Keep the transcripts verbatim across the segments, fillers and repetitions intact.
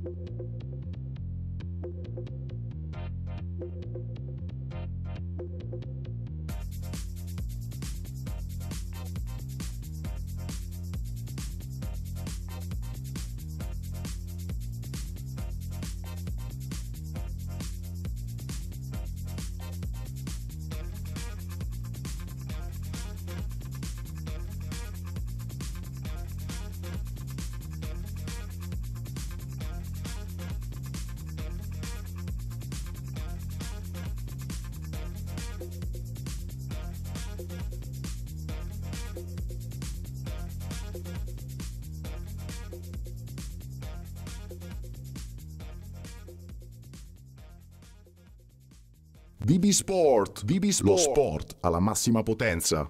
B B Sport, B B Sport, lo sport alla massima potenza.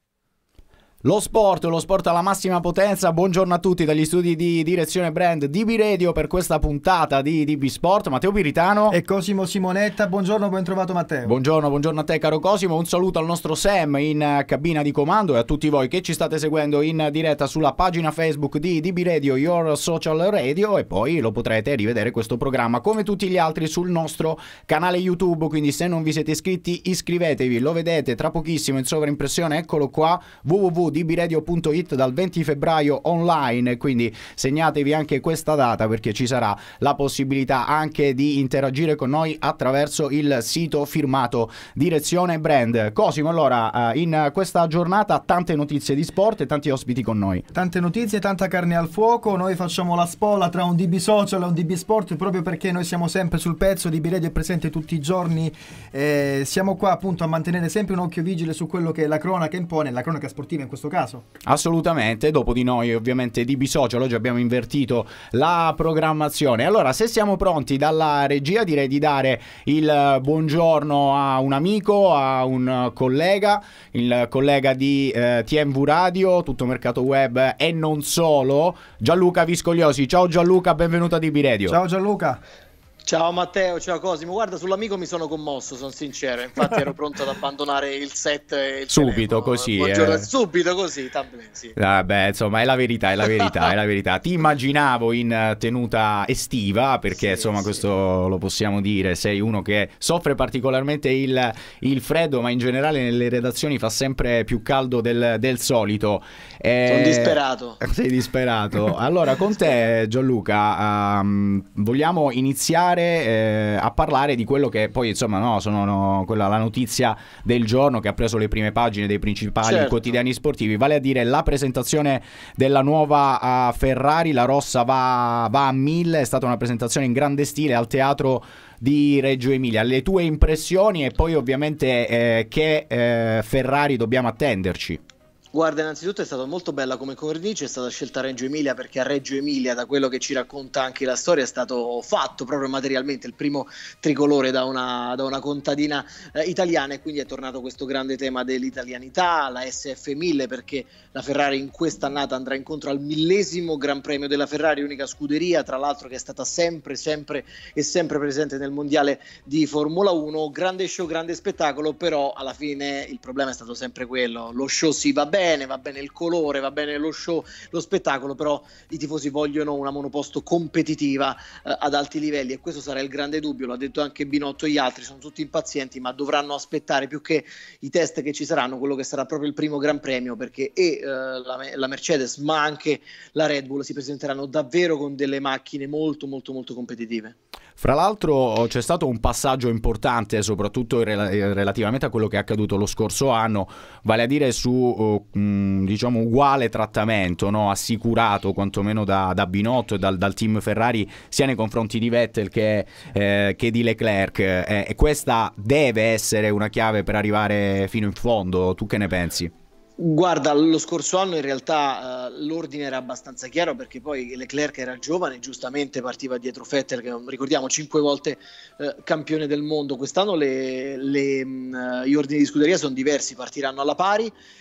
Lo sport, lo sport alla massima potenza. Buongiorno a tutti dagli studi di Direzione Brand D B Radio per questa puntata di D B Sport. Matteo Piritano e Cosimo Simonetta. Buongiorno, ben trovato Matteo. Buongiorno, buongiorno a te caro Cosimo. Un saluto al nostro Sam in cabina di comando e a tutti voi che ci state seguendo in diretta sulla pagina Facebook di D B Radio, Your Social Radio, e poi lo potrete rivedere questo programma come tutti gli altri sul nostro canale YouTube. Quindi se non vi siete iscritti iscrivetevi, lo vedete tra pochissimo in sovraimpressione, eccolo qua, w w w punto d b radio punto it dal venti febbraio online, quindi segnatevi anche questa data perché ci sarà la possibilità anche di interagire con noi attraverso il sito firmato Direzione Brand. Cosimo, allora in questa giornata tante notizie di sport e tanti ospiti con noi. Tante notizie, tanta carne al fuoco. Noi facciamo la spola tra un D B Social e un D B Sport proprio perché noi siamo sempre sul pezzo. D B Radio è presente tutti i giorni, eh, siamo qua appunto a mantenere sempre un occhio vigile su quello che la cronaca impone, la cronaca sportiva in questo caso. Assolutamente, dopo di noi ovviamente D B Social, oggi abbiamo invertito la programmazione. Allora, se siamo pronti dalla regia, direi di dare il buongiorno a un amico, a un collega, il collega di eh, T M V Radio, Tutto Mercato Web e non solo, Gianluca Viscogliosi. Ciao Gianluca, benvenuto a D B Radio. Ciao Gianluca. Ciao Matteo, ciao Cosimo. Guarda, sull'amico mi sono commosso, sono sincero. Infatti ero pronto ad abbandonare il set e il subito telefono. Così eh. subito così bene, sì. Vabbè, insomma, è la verità, è la verità, è la verità. Ti immaginavo in tenuta estiva perché, sì, insomma, sì, questo lo possiamo dire. Sei uno che soffre particolarmente il, il freddo, ma in generale nelle redazioni fa sempre più caldo del, del solito. Eh, sono disperato. Sei disperato. Allora, con te Gianluca um, vogliamo iniziare Eh, a parlare di quello che poi insomma no, sono no, quella la notizia del giorno che ha preso le prime pagine dei principali certo. quotidiani sportivi, vale a dire la presentazione della nuova uh, Ferrari. La rossa va, va a mille, è stata una presentazione in grande stile al teatro di Reggio Emilia. Le tue impressioni e poi ovviamente eh, che eh, Ferrari dobbiamo attenderci? Guarda, innanzitutto è stata molto bella come cornice, è stata scelta Reggio Emilia perché a Reggio Emilia, da quello che ci racconta anche la storia, è stato fatto proprio materialmente il primo tricolore da una, da una contadina eh, italiana, e quindi è tornato questo grande tema dell'italianità, la S F mille, perché la Ferrari in quest'annata andrà incontro al millesimo Gran Premio della Ferrari, unica scuderia tra l'altro che è stata sempre, sempre e sempre presente nel mondiale di Formula uno. Grande show, grande spettacolo, però alla fine il problema è stato sempre quello, lo show sì va bene, va bene il colore, va bene lo show, lo spettacolo, però i tifosi vogliono una monoposto competitiva eh, ad alti livelli, e questo sarà il grande dubbio. L'ha detto anche Binotto e gli altri, sono tutti impazienti, ma dovranno aspettare più che i test che ci saranno, quello che sarà proprio il primo Gran Premio, perché e eh, la, la Mercedes ma anche la Red Bull si presenteranno davvero con delle macchine molto molto molto competitive. Fra l'altro c'è stato un passaggio importante soprattutto rel- relativamente a quello che è accaduto lo scorso anno, vale a dire su uh, mh, diciamo uguale trattamento, no? Assicurato quantomeno da, da Binotto e dal, dal team Ferrari sia nei confronti di Vettel che, eh, che di Leclerc, eh, e questa deve essere una chiave per arrivare fino in fondo. Tu che ne pensi? Guarda, lo scorso anno in realtà uh, l'ordine era abbastanza chiaro, perché poi Leclerc era giovane, giustamente partiva dietro Vettel che, ricordiamo, cinque volte uh, campione del mondo. Quest'anno le, le, uh, gli ordini di scuderia sono diversi, partiranno alla pari.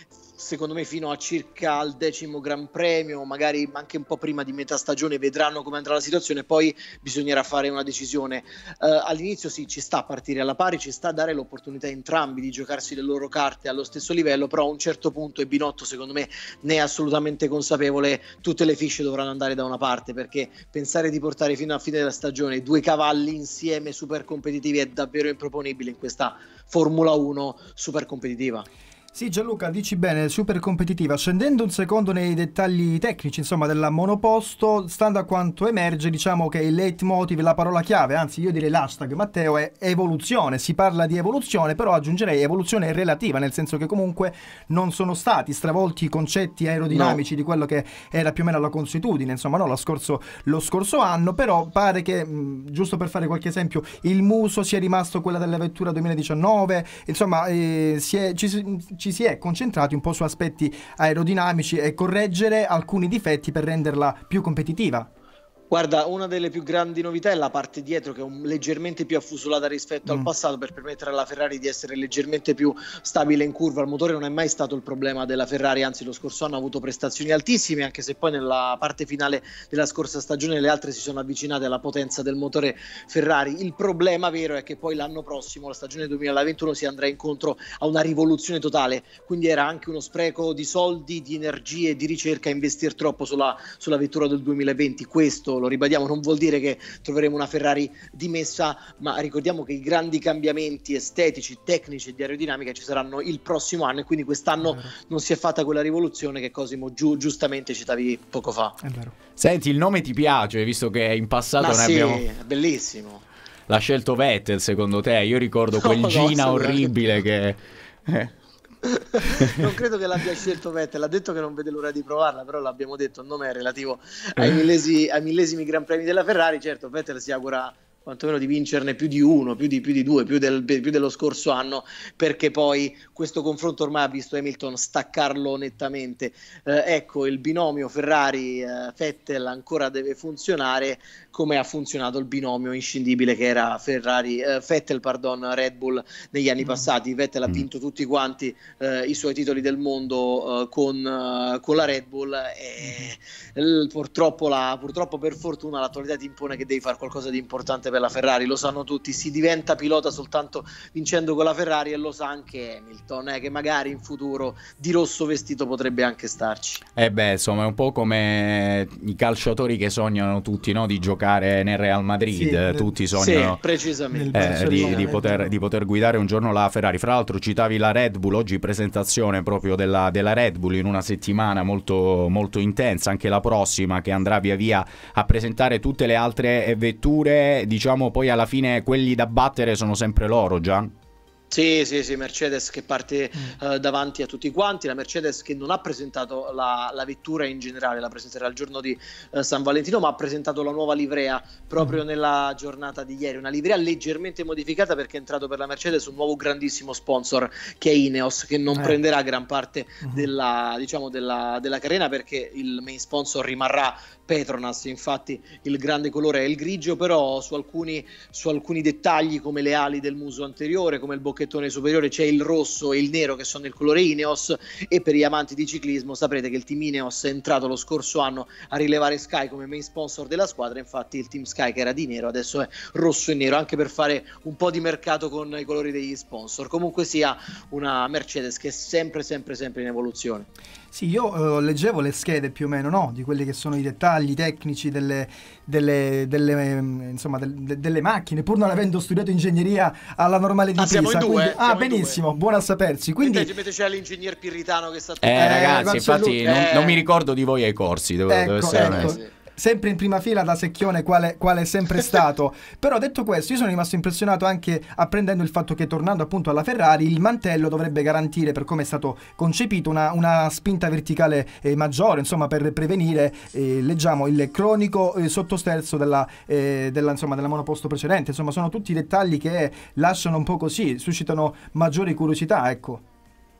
secondo me fino a circa al decimo Gran Premio, magari anche un po' prima di metà stagione, vedranno come andrà la situazione, poi bisognerà fare una decisione. Uh, all'inizio sì, ci sta a partire alla pari, ci sta a dare l'opportunità a entrambi di giocarsi le loro carte allo stesso livello, però a un certo punto, e Binotto secondo me ne è assolutamente consapevole, tutte le fisce dovranno andare da una parte, perché pensare di portare fino alla fine della stagione due cavalli insieme super competitivi è davvero improponibile in questa Formula uno super competitiva. Sì, Gianluca, dici bene, super competitiva. Scendendo un secondo nei dettagli tecnici, insomma, della monoposto, stando a quanto emerge, diciamo che il leitmotiv, la parola chiave, anzi io direi l'hashtag, Matteo, è evoluzione. Si parla di evoluzione, però aggiungerei evoluzione relativa, nel senso che comunque non sono stati stravolti i concetti aerodinamici no. di quello che era più o meno la consuetudine, insomma, no, lo scorso, lo scorso anno, però pare che, mh, giusto per fare qualche esempio, il muso sia rimasto quella della vettura duemiladiciannove, insomma, eh, si è... Ci, ci si è concentrati un po' su aspetti aerodinamici e correggere alcuni difetti per renderla più competitiva. Guarda, una delle più grandi novità è la parte dietro, che è un, leggermente più affusolata rispetto mm. al passato, per permettere alla Ferrari di essere leggermente più stabile in curva. Il motore non è mai stato il problema della Ferrari, anzi lo scorso anno ha avuto prestazioni altissime, anche se poi nella parte finale della scorsa stagione le altre si sono avvicinate alla potenza del motore Ferrari. Il problema vero è che poi l'anno prossimo, la stagione duemilaventuno, si andrà incontro a una rivoluzione totale, quindi era anche uno spreco di soldi, di energie e di ricerca investire troppo sulla, sulla vettura del duemilaventi. Questo, lo ribadiamo, non vuol dire che troveremo una Ferrari dimessa, ma ricordiamo che i grandi cambiamenti estetici, tecnici e di aerodinamica ci saranno il prossimo anno, e quindi quest'anno non si è fatta quella rivoluzione che Cosimo giu- giustamente citavi poco fa. È vero. Senti, il nome ti piace, visto che in passato ma ne sì, abbiamo... è bellissimo. L'ha scelto Vettel, secondo te? Io ricordo quel no, Gina no, orribile che... Eh. Non credo che l'abbia scelto Vettel, ha detto che non vede l'ora di provarla, però l'abbiamo detto, il nome è relativo ai millesimi, ai millesimi Gran Premi della Ferrari. Certo, Vettel si augura quantomeno di vincerne più di uno, più di, più di due, più, del, più dello scorso anno, perché poi questo confronto ormai ha visto Hamilton staccarlo nettamente. Eh, ecco, il binomio Ferrari-Vettel ancora deve funzionare, come ha funzionato il binomio inscindibile che era Ferrari, eh, Vettel, pardon, Red Bull negli anni passati. Vettel ha vinto tutti quanti eh, i suoi titoli del mondo eh, con, uh, con la Red Bull, e eh, purtroppo, la, purtroppo per fortuna l'attualità ti impone che devi fare qualcosa di importante per la Ferrari. Lo sanno tutti, si diventa pilota soltanto vincendo con la Ferrari, e lo sa anche Hamilton, eh, che magari in futuro di rosso vestito potrebbe anche starci. Eh beh, insomma, è un po' come i calciatori che sognano tutti, no, di giocare nel Real Madrid. Sì, tutti sognano sì, precisamente. Eh, di, di, poter, di poter guidare un giorno la Ferrari. Fra l'altro citavi la Red Bull, oggi presentazione proprio della, della Red Bull in una settimana molto, molto intensa, anche la prossima, che andrà via via a presentare tutte le altre vetture. Diciamo poi alla fine quelli da battere sono sempre loro, Gian. Sì, sì, sì, Mercedes che parte mm. uh, davanti a tutti quanti, la Mercedes che non ha presentato la, la vettura in generale, la presenterà il giorno di uh, San Valentino, ma ha presentato la nuova livrea proprio mm. nella giornata di ieri, una livrea leggermente modificata perché è entrato per la Mercedes un nuovo grandissimo sponsor che è Ineos, che non eh. prenderà gran parte mm. della, diciamo, della, della carena, perché il main sponsor rimarrà Petronas. Infatti il grande colore è il grigio, però su alcuni, su alcuni dettagli come le ali del muso anteriore, come il bocchettone superiore, c'è il rosso e il nero che sono il colore Ineos. E per gli amanti di ciclismo saprete che il team Ineos è entrato lo scorso anno a rilevare Sky come main sponsor della squadra. Infatti il team Sky, che era di nero, adesso è rosso e nero, anche per fare un po' di mercato con i colori degli sponsor. Comunque sia, una Mercedes che è sempre sempre sempre in evoluzione. Sì, io uh, leggevo le schede più o meno, no? Di quelli che sono i dettagli tecnici delle, delle, delle, insomma, del, delle macchine, pur non avendo studiato ingegneria alla normale di ah, Pisa. Siamo in due, quindi, ah, benissimo, buono a sapersi. Quindi invece c'è l'ingegner Pirritano che sta... Eh, eh ragazzi, infatti non, eh. non mi ricordo di voi ai corsi, devo, ecco, devo essere ecco. onesto. Sempre in prima fila da secchione, quale, quale è sempre stato. Però detto questo, io sono rimasto impressionato anche apprendendo il fatto che, tornando appunto alla Ferrari, il mantello dovrebbe garantire, per come è stato concepito, una, una spinta verticale eh, maggiore, insomma, per prevenire eh, leggiamo il cronico eh, sottosterzo della, eh, della, insomma, della monoposto precedente. Insomma, sono tutti dettagli che lasciano un po' così, suscitano maggiori curiosità, ecco.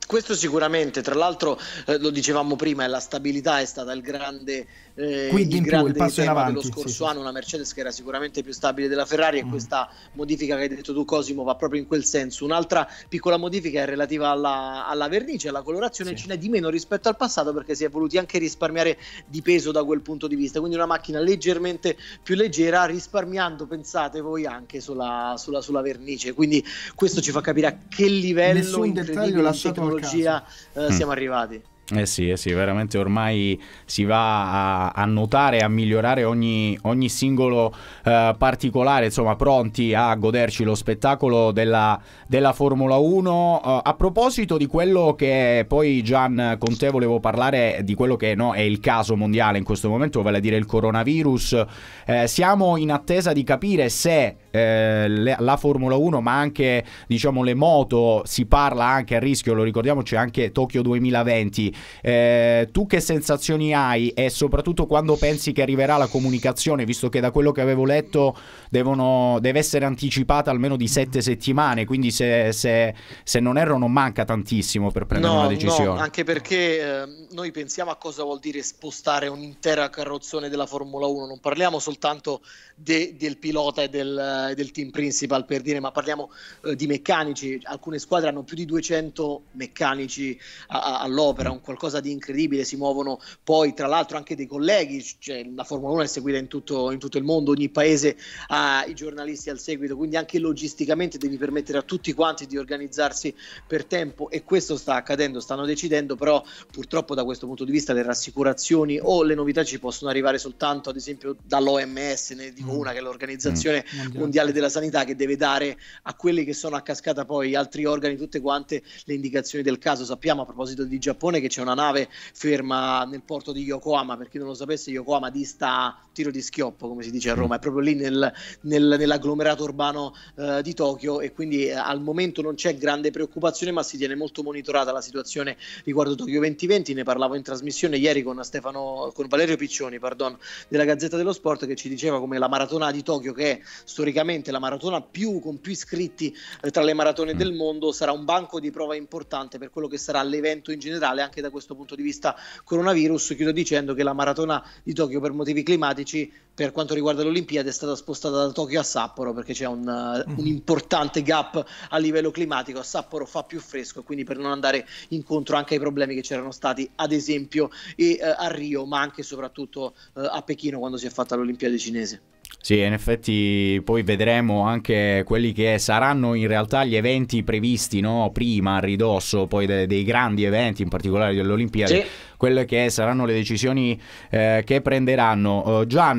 Questo sicuramente, tra l'altro eh, lo dicevamo prima, e la stabilità è stata il grande, eh, Quindi il in più, grande il passo in tema avanti, dello scorso sì, sì. anno, una Mercedes che era sicuramente più stabile della Ferrari, Mm. e questa modifica che hai detto tu, Cosimo, va proprio in quel senso. Un'altra piccola modifica è relativa alla, alla vernice, alla colorazione, Sì. ce n'è di meno rispetto al passato perché si è voluti anche risparmiare di peso da quel punto di vista, quindi una macchina leggermente più leggera, risparmiando, pensate voi, anche sulla, sulla, sulla vernice, quindi questo ci fa capire a che livello Nessun dettaglio incredibile di lasciato al tecnologia eh, Mm. siamo arrivati. Eh sì, eh sì, veramente ormai si va a, a notare e a migliorare ogni, ogni singolo eh, particolare, insomma, pronti a goderci lo spettacolo della, della Formula uno. Uh, a proposito di quello che poi, Gian, con te volevo parlare di quello che no, è il caso mondiale in questo momento, vale a dire il coronavirus. Eh, siamo in attesa di capire se eh, le, la Formula uno, ma anche diciamo le moto, si parla anche a rischio, lo ricordiamo, c'è anche Tokyo duemilaventi. Eh, tu che sensazioni hai e soprattutto quando pensi che arriverà la comunicazione, visto che da quello che avevo letto devono, deve essere anticipata almeno di sette settimane, quindi se, se, se non erro non manca tantissimo per prendere No, una decisione. no, anche perché eh, noi pensiamo a cosa vuol dire spostare un'intera carrozzone della Formula uno, non parliamo soltanto de, del pilota e del, del team principal, per dire, ma parliamo eh, di meccanici. Alcune squadre hanno più di duecento meccanici a, a, all'opera, un qualcosa di incredibile, si muovono poi tra l'altro anche dei colleghi, cioè, la Formula uno è seguita in tutto, in tutto il mondo, ogni paese ha i giornalisti al seguito, quindi anche logisticamente devi permettere a tutti quanti di organizzarsi per tempo, e questo sta accadendo, stanno decidendo, però purtroppo da questo punto di vista le rassicurazioni o le novità ci possono arrivare soltanto ad esempio dall'O M S, ne dico una, che è l'Organizzazione Mm. Mondiale della Sanità, che deve dare a quelli che sono a cascata poi altri organi tutte quante le indicazioni del caso. Sappiamo, a proposito di Giappone, che c'è una nave ferma nel porto di Yokohama. Per chi non lo sapesse, Yokohama dista tiro di schioppo, come si dice a Roma, è proprio lì nel, nel, nell'agglomerato urbano eh, di Tokyo, e quindi eh, al momento non c'è grande preoccupazione, ma si tiene molto monitorata la situazione riguardo Tokyo duemilaventi. Ne parlavo in trasmissione ieri con Stefano, con Valerio Piccioni, pardon, della Gazzetta dello Sport, che ci diceva come la maratona di Tokyo, che è storicamente la maratona più con più iscritti eh, tra le maratone mm. del mondo, sarà un banco di prova importante per quello che sarà l'evento in generale, anche da questo punto di vista coronavirus. Chiudo dicendo che la maratona di Tokyo, per motivi climatici, per quanto riguarda le Olimpiadi, è stata spostata da Tokyo a Sapporo, perché c'è un, uh, un importante gap a livello climatico. A Sapporo fa più fresco, e quindi per non andare incontro anche ai problemi che c'erano stati ad esempio e, uh, a Rio, ma anche e soprattutto uh, a Pechino, quando si è fatta l'Olimpiade cinese. Sì, in effetti poi vedremo anche quelli che saranno in realtà gli eventi previsti, no? Prima, a ridosso poi de- dei grandi eventi, in particolare delle Olimpiadi. Sì. Quelle che saranno le decisioni eh, che prenderanno. Uh, Gian,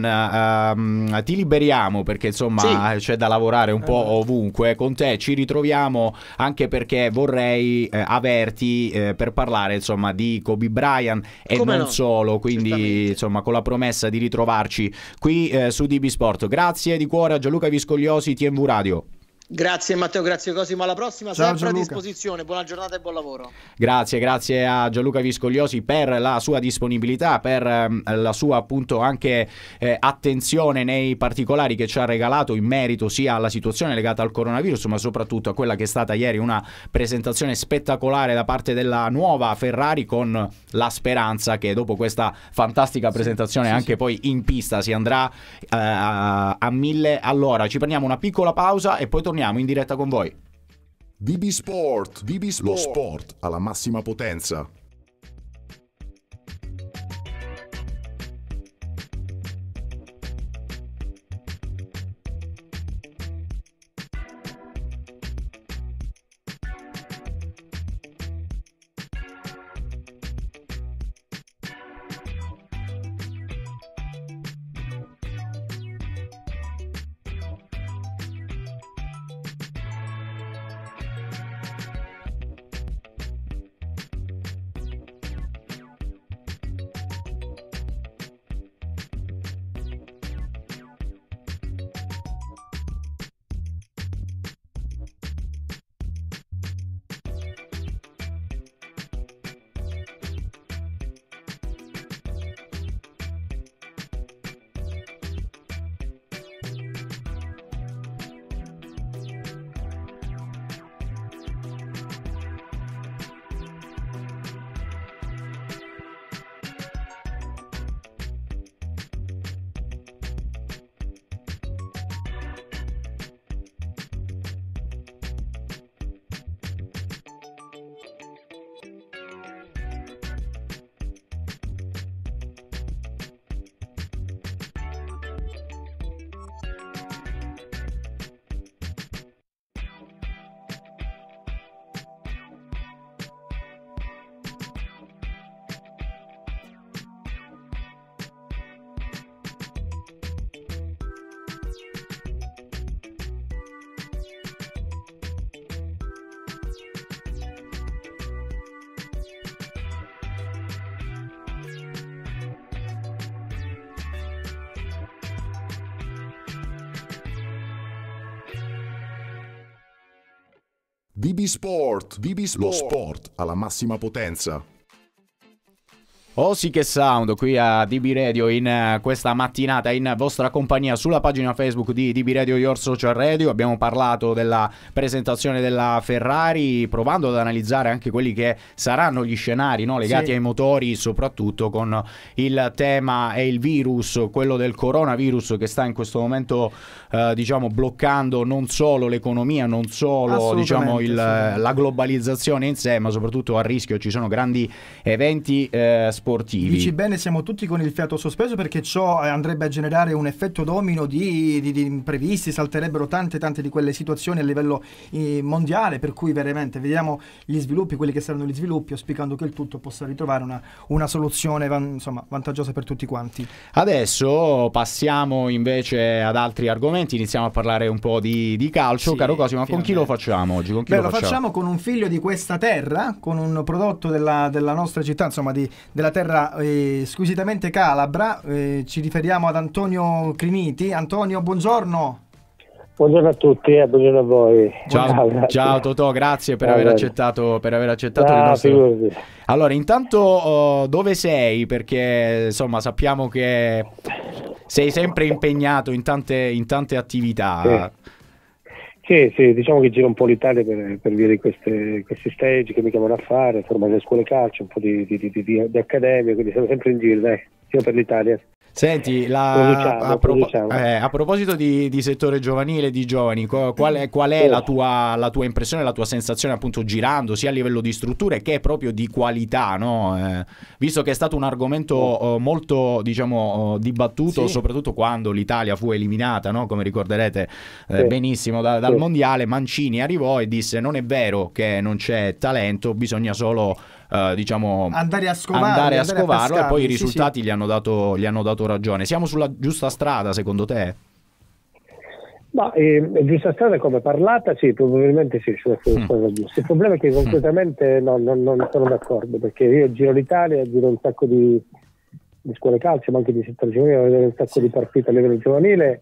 uh, ti liberiamo perché insomma sì. c'è da lavorare un po' ovunque. Con te ci ritroviamo, anche perché vorrei eh, averti eh, per parlare insomma di Kobe Bryant e Come non no? solo, quindi insomma con la promessa di ritrovarci qui eh, su D B Sport. Grazie di cuore a Gianluca Viscogliosi, T M V Radio. Grazie Matteo, grazie Cosimo, alla prossima. Ciao, sempre Gianluca. A disposizione, buona giornata e buon lavoro. Grazie, grazie a Gianluca Viscogliosi per la sua disponibilità, per eh, la sua appunto anche eh, attenzione nei particolari che ci ha regalato in merito sia alla situazione legata al coronavirus, ma soprattutto a quella che è stata ieri una presentazione spettacolare da parte della nuova Ferrari, con la speranza che dopo questa fantastica presentazione sì, sì, anche sì. poi in pista si andrà eh, a, a mille. Allora ci prendiamo una piccola pausa e poi torniamo in diretta con voi. D B Sport, D B Sport, lo sport alla massima potenza. D B Sport, D B Sport, lo sport alla massima potenza. Oh sì che sound qui a D B Radio in uh, questa mattinata in vostra compagnia sulla pagina Facebook di D B Radio Your Social Radio. Abbiamo parlato della presentazione della Ferrari, provando ad analizzare anche quelli che saranno gli scenari, no, legati sì. ai motori, soprattutto con il tema e il virus, quello del coronavirus, che sta in questo momento uh, diciamo bloccando non solo l'economia, non solo diciamo il, la globalizzazione in sé, ma soprattutto a rischio ci sono grandi eventi eh, sportivi. Dici bene, siamo tutti con il fiato sospeso, perché ciò andrebbe a generare un effetto domino di, di, di imprevisti, salterebbero tante tante di quelle situazioni a livello eh, mondiale, per cui veramente vediamo gli sviluppi, quelli che saranno gli sviluppi, auspicando che il tutto possa ritrovare una, una soluzione van, insomma, vantaggiosa per tutti quanti. Adesso passiamo invece ad altri argomenti, iniziamo a parlare un po' di, di calcio. Sì, caro Cosimo, ma con chi lo facciamo oggi? Con chi Beh, lo lo facciamo? facciamo con un figlio di questa terra, con un prodotto della, della nostra città, insomma di, della terra eh, squisitamente calabra. Eh, ci riferiamo ad Antonio Criniti. Antonio, buongiorno. Buongiorno a tutti e eh, buongiorno a voi. Ciao, ciao, ciao Totò, grazie per, aver accettato, per aver accettato ah, il nostro... figurati. Allora, intanto uh, dove sei? Perché insomma sappiamo che sei sempre impegnato in tante, in tante attività. Sì. Sì, sì, diciamo che giro un po' l'Italia per, per via di queste, questi stage che mi chiamano a fare, formare le scuole calcio, un po' di, di, di, di, di accademia, quindi siamo sempre in giro, dai, siamo per l'Italia. Senti, la, produciamo, a, propo- eh, a proposito di, di settore giovanile, di giovani, qual è, qual è sì. la, tua, la tua impressione, la tua sensazione appunto girando, sia a livello di strutture che proprio di qualità, no? Eh, visto che è stato un argomento eh, molto, diciamo, dibattuto, sì. soprattutto quando l'Italia fu eliminata, no? Come ricorderete eh, sì. benissimo da, dal sì. mondiale, Mancini arrivò e disse: non è vero che non c'è talento, bisogna solo... Uh, diciamo andare a scovarlo, andare a scovarlo a e poi i sì, risultati sì. Gli, hanno dato, gli hanno dato ragione. Siamo sulla giusta strada secondo te? Ma eh, giusta strada come parlata sì, probabilmente sì, sulla strada giusta. Il problema è che concretamente no, non, non sono d'accordo, perché io giro l'Italia, giro un sacco di, di scuole calcio, ma anche di settore giovanile, vedo un sacco sì. di partite a livello giovanile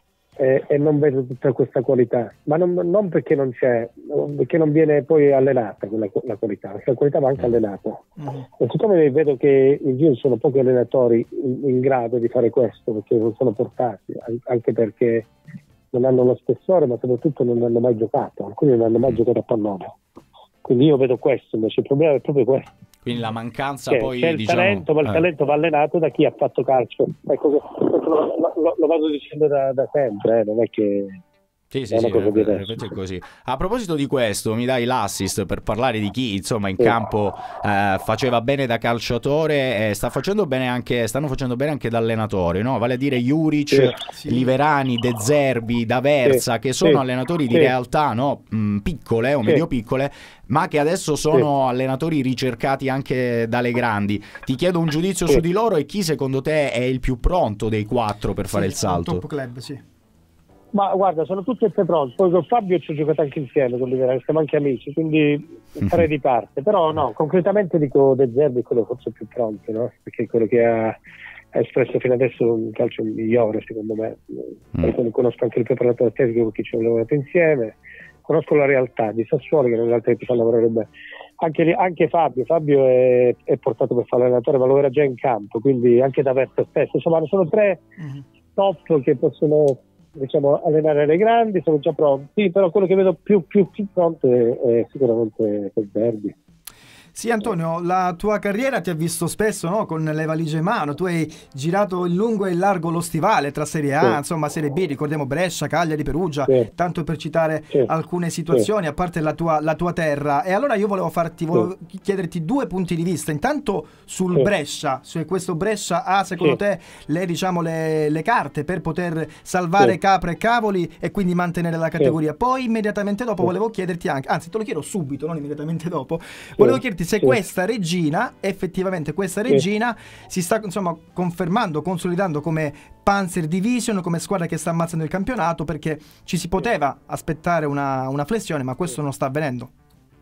eh, e non vedo tutta questa qualità, ma non, non perché non c'è, perché non viene poi allenata quella, la qualità, perché la qualità va anche allenata. Mm-hmm. E siccome vedo che in giro sono pochi allenatori in, in grado di fare questo, perché non sono portati, anche perché non hanno lo spessore, ma soprattutto non hanno mai giocato, alcuni non hanno mai giocato a pallone. Quindi io vedo questo, invece il problema è proprio questo. Quindi la mancanza cioè, poi c'è il diciamo, talento, ma il eh. talento va allenato da chi ha fatto calcio. Ecco, lo, lo, lo vado dicendo da, da sempre, eh, non è che Sì, sì, sì, è così. A proposito di questo, mi dai l'assist per parlare di chi insomma in sì. campo eh, faceva bene da calciatore e sta facendo bene anche, stanno facendo bene anche da allenatori, no? Vale a dire Juric, sì. Liverani, De Zerbi, D'Aversa, sì. che sono sì. allenatori di sì. realtà no? Mh, piccole o sì. medio piccole, ma che adesso sono sì. allenatori ricercati anche dalle grandi. Ti chiedo un giudizio sì. su di loro e chi secondo te è il più pronto dei quattro per sì, fare il salto? Top club, sì. Ma guarda, sono tutti e tre pronti. Poi con Fabio ci ho giocato anche insieme, con Liverani, siamo anche amici, quindi farei di parte. Però no, concretamente dico De Zerbi è quello forse più pronto, no? Perché è quello che ha, ha espresso fino adesso un calcio migliore, secondo me. Mm. Conosco anche il preparatore tecnico con chi ci ho lavorato insieme, conosco la realtà di Sassuolo, che è una realtà che ti fa lavorare bene. Anche, anche Fabio, Fabio è, è portato per fare allenatore, ma lo era già in campo, quindi anche D'Aversa stesso. Insomma, sono tre mm. top che possono, diciamo, allenare le grandi, sono già pronti, però quello che vedo più, più, più pronto è, è sicuramente il Verdi. Sì, Antonio, la tua carriera ti ha visto spesso, no? Con le valigie in mano, tu hai girato in lungo e in largo lo stivale tra Serie A, sì. insomma Serie B, ricordiamo Brescia, Cagliari, Perugia, sì. tanto per citare sì. alcune situazioni, sì. a parte la tua, la tua terra. E allora io volevo farti, volevo sì. chiederti due punti di vista, intanto sul sì. Brescia, se questo Brescia ha secondo sì. te le, diciamo, le, le carte per poter salvare sì. capre e cavoli e quindi mantenere la categoria. Sì. Poi immediatamente dopo sì. volevo chiederti anche, anzi te lo chiedo subito, non immediatamente dopo, sì. volevo chiederti se sì. questa regina, effettivamente questa regina sì. si sta insomma confermando, consolidando come Panzer Division, come squadra che sta ammazzando il campionato, perché ci si poteva aspettare una, una flessione, ma questo non sta avvenendo.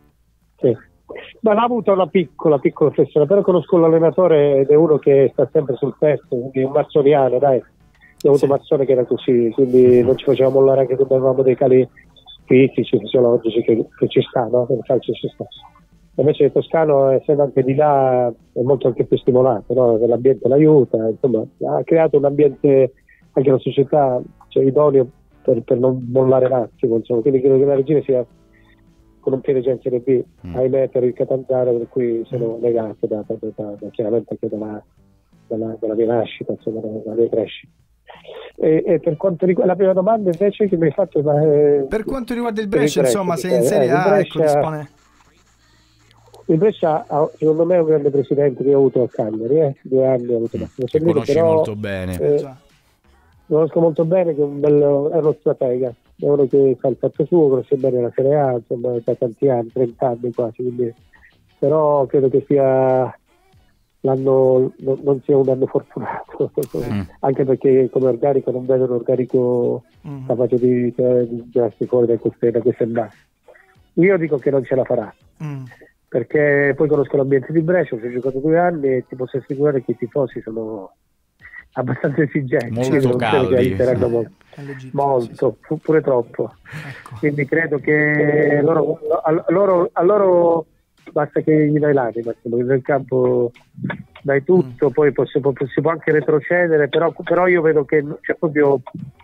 Sì. Ma l'ha avuto una piccola, piccola flessione, però conosco l'allenatore ed è uno che sta sempre sul pezzo, quindi un mazzoniano, dai. Abbiamo avuto sì. Mazzone che era così, quindi non ci faceva mollare anche quando avevamo dei cali fisici, fisiologici che, che ci stanno, che il calcio ci sta. Invece il Toscano, essendo anche di là, è molto anche più stimolato, no? L'ambiente l'aiuta, insomma, ha creato un ambiente, anche la società, cioè, idoneo per, per non mollare un attimo, insomma. Quindi credo che la Regina sia con un piede già in Serie B, mm. ahimè per il Catanzaro, per cui sono legato da, da, da, da, chiaramente anche dalla, dalla, dalla mia nascita, insomma, dalla, dalla mia crescita. E, e per quanto riguarda la prima domanda invece che mi hai fatto, ma, eh, per quanto riguarda il Brescia, Brescia insomma, se eh, in Serie A, Brescia, ecco, dispone. Il Brescia ha, secondo me, è un grande presidente che ho avuto a Cagliari, eh? due anni ho avuto mm. Massimo Cellini, conosci però, molto bene. Eh, lo conosco molto bene, che è un bello, è uno stratega, è uno che fa il fatto suo, conosce bene la Serie A, insomma, da tanti anni, trenta anni quasi, quindi, però credo che sia l'anno, non, non sia un anno fortunato, mm. anche perché come organico non vedo un organico mm. capace di, di tirarsi fuori da queste, da queste basse. Io dico che non ce la farà. Mm. Perché poi conosco l'ambiente di Brescia, ho giocato due anni e ti posso assicurare che i tifosi sono abbastanza esigenti, molto caldi, molto, molto sì, sì. pure troppo, ecco. Quindi credo che loro, a, loro, a loro basta che gli dai l'anima, nel campo dai tutto, mm. poi si può, si può anche retrocedere, però, però io vedo che c'è proprio,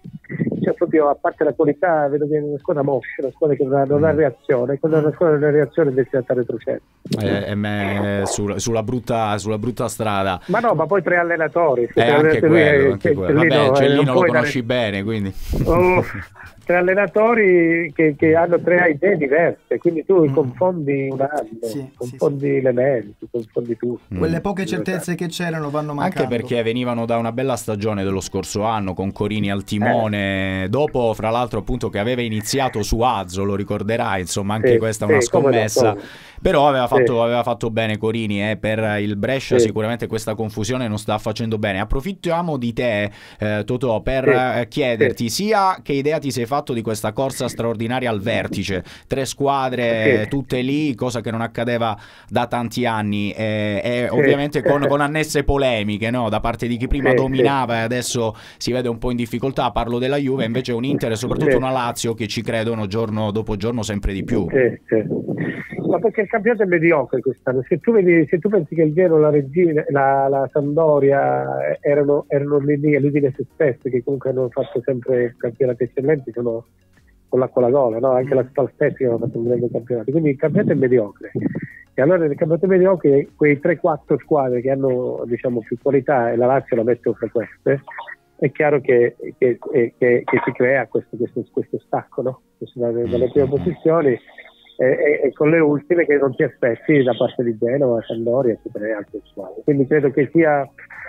c'è proprio, a parte la qualità, vedo che è una squadra moscia, una squadra che non ha, non ha reazione, quando una squadra non ha reazione è destinata a retrocedere. Eh, eh, me, sul, sulla, brutta, sulla brutta strada. Ma no, ma poi tre allenatori. Eh, tre anche allenatori, quello, eh, anche quello. Vabbè, eh, Cellino lo conosci dare... bene, quindi. Oh, tre allenatori che, che hanno tre idee diverse, quindi tu mm. confondi un anno, sì, confondi sì, elementi, sì. confondi tutto. Quelle poche certezze che c'erano vanno mancando. Anche perché venivano da una bella stagione dello scorso anno con Corini al timone, eh. dopo fra l'altro appunto che aveva iniziato su Azzo, lo ricorderai, insomma anche sì, questa è una sì, scommessa. Come no, come... Però aveva fatto, sì. aveva fatto bene Corini, eh, per il Brescia sì. sicuramente questa confusione non sta facendo bene. Approfittiamo di te, eh, Totò, per sì. eh, chiederti sì. sia che idea ti sei fatto di questa corsa straordinaria al vertice, tre squadre sì. tutte lì, cosa che non accadeva da tanti anni, e, e sì. ovviamente con, con annesse polemiche, no? Da parte di chi prima sì. dominava sì. e adesso si vede un po' in difficoltà. Parlo della Juve, invece un Inter e soprattutto sì. una Lazio che ci credono giorno dopo giorno sempre di più. Sì, sì. Ma perché il campionato è mediocre quest'anno. Se tu vedi, se tu pensi che il Genoa, la Regina, la, la Sampdoria erano, erano lì lì, l'Udinese stesso, che comunque hanno fatto sempre campionati eccellenti, sono con l'acqua alla gola, no? Anche la Spal stessa hanno fatto un grande campionato. Quindi il campionato è mediocre. E allora nel campionato mediocre quei tre quattro squadre che hanno, diciamo, più qualità, e la Lazio la metto fra queste, è chiaro che, che, che, che si crea questo, questo, questo stacco, no? Questo, dalle, dalle prime posizioni. E, e, e con le ultime che non ti aspetti da parte di Genova, Sampdoria e tutte le altre squadre. Quindi credo che sia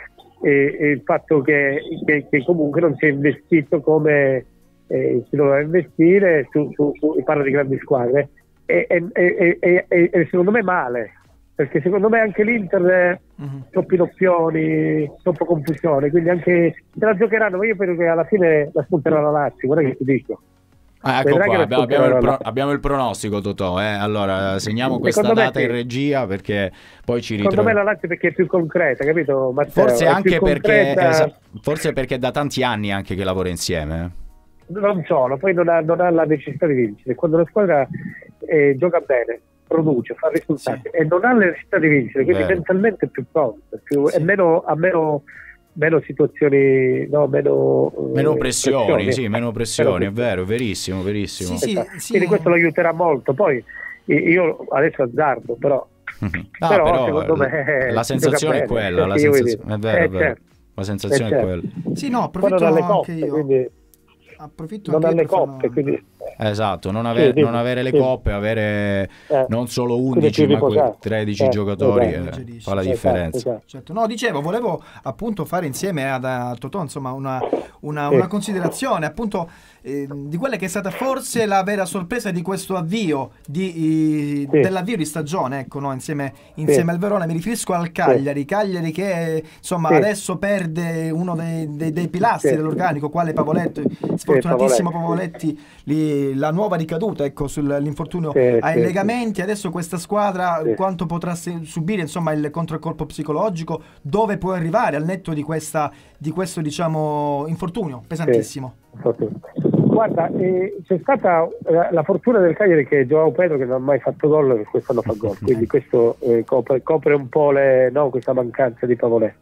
e, e il fatto che, che, che comunque non si è investito come eh, si doveva investire su, su, su, parlo di grandi squadre e, e, e, e, e, e secondo me male, perché secondo me anche l'Inter uh-huh. troppi doppioni, troppo confusione, quindi anche se la giocheranno, ma io penso che alla fine la spunterà la Lazio, guarda che ti dico. Ah, ecco qua, abbiamo, abbiamo, il pro, abbiamo il pronostico, Totò, eh? Allora segniamo questa secondo data in regia perché poi ci ritroviamo. Secondo me la Lazio perché è più concreta, capito Matteo? Forse anche perché esa, forse perché da tanti anni anche che lavora insieme. Non solo, poi non ha, non ha la necessità di vincere. Quando la squadra eh, gioca bene, produce, fa risultati sì. e non ha la necessità di vincere, quindi Vero. mentalmente è più pronto, più, sì. è meno, ha meno meno situazioni, no, meno, meno pressioni, pressioni, sì, meno pressioni, è vero, è verissimo, verissimo. Sì, esatto. sì, Quindi questo lo aiuterà molto. Poi io adesso azzardo, però, no, però, però secondo me la sensazione è quella, la sensazione, è vero, eh, è vero. Certo. La sensazione eh, è quella. Sì, no, approfitto dalle anche coppe, io. Quindi... approfitto non anche alle io coppe, fanno... quindi... esatto, non avere, sì, non avere le sì. coppe, avere eh. non solo undici ma quei tredici eh, giocatori esatto. eh, fa la differenza. Esatto, esatto. Certo. No, dicevo, volevo appunto fare insieme ad, a Totò insomma una, una, una considerazione appunto eh, di quella che è stata forse la vera sorpresa di questo avvio di, sì. dell'avvio di stagione, ecco, no? insieme, insieme sì. al Verona. Mi riferisco al Cagliari, sì. Cagliari che insomma sì. adesso perde uno dei, dei, dei pilastri sì. dell'organico, quale Pavoletti, sfortunatissimo sì, Pavoletti, li, la nuova ricaduta ecco sull'infortunio sì, ai sì, legamenti. Sì. Adesso questa squadra sì. quanto potrà subire insomma il contraccolpo psicologico, dove può arrivare al netto di questa di questo diciamo infortunio pesantissimo. Sì. guarda, eh, c'è stata eh, la fortuna del Cagliari che Joao Pedro, che non ha mai fatto gol, e quest'anno fa gol, quindi questo eh, copre, copre un po' le, no, questa mancanza di Pavoletti.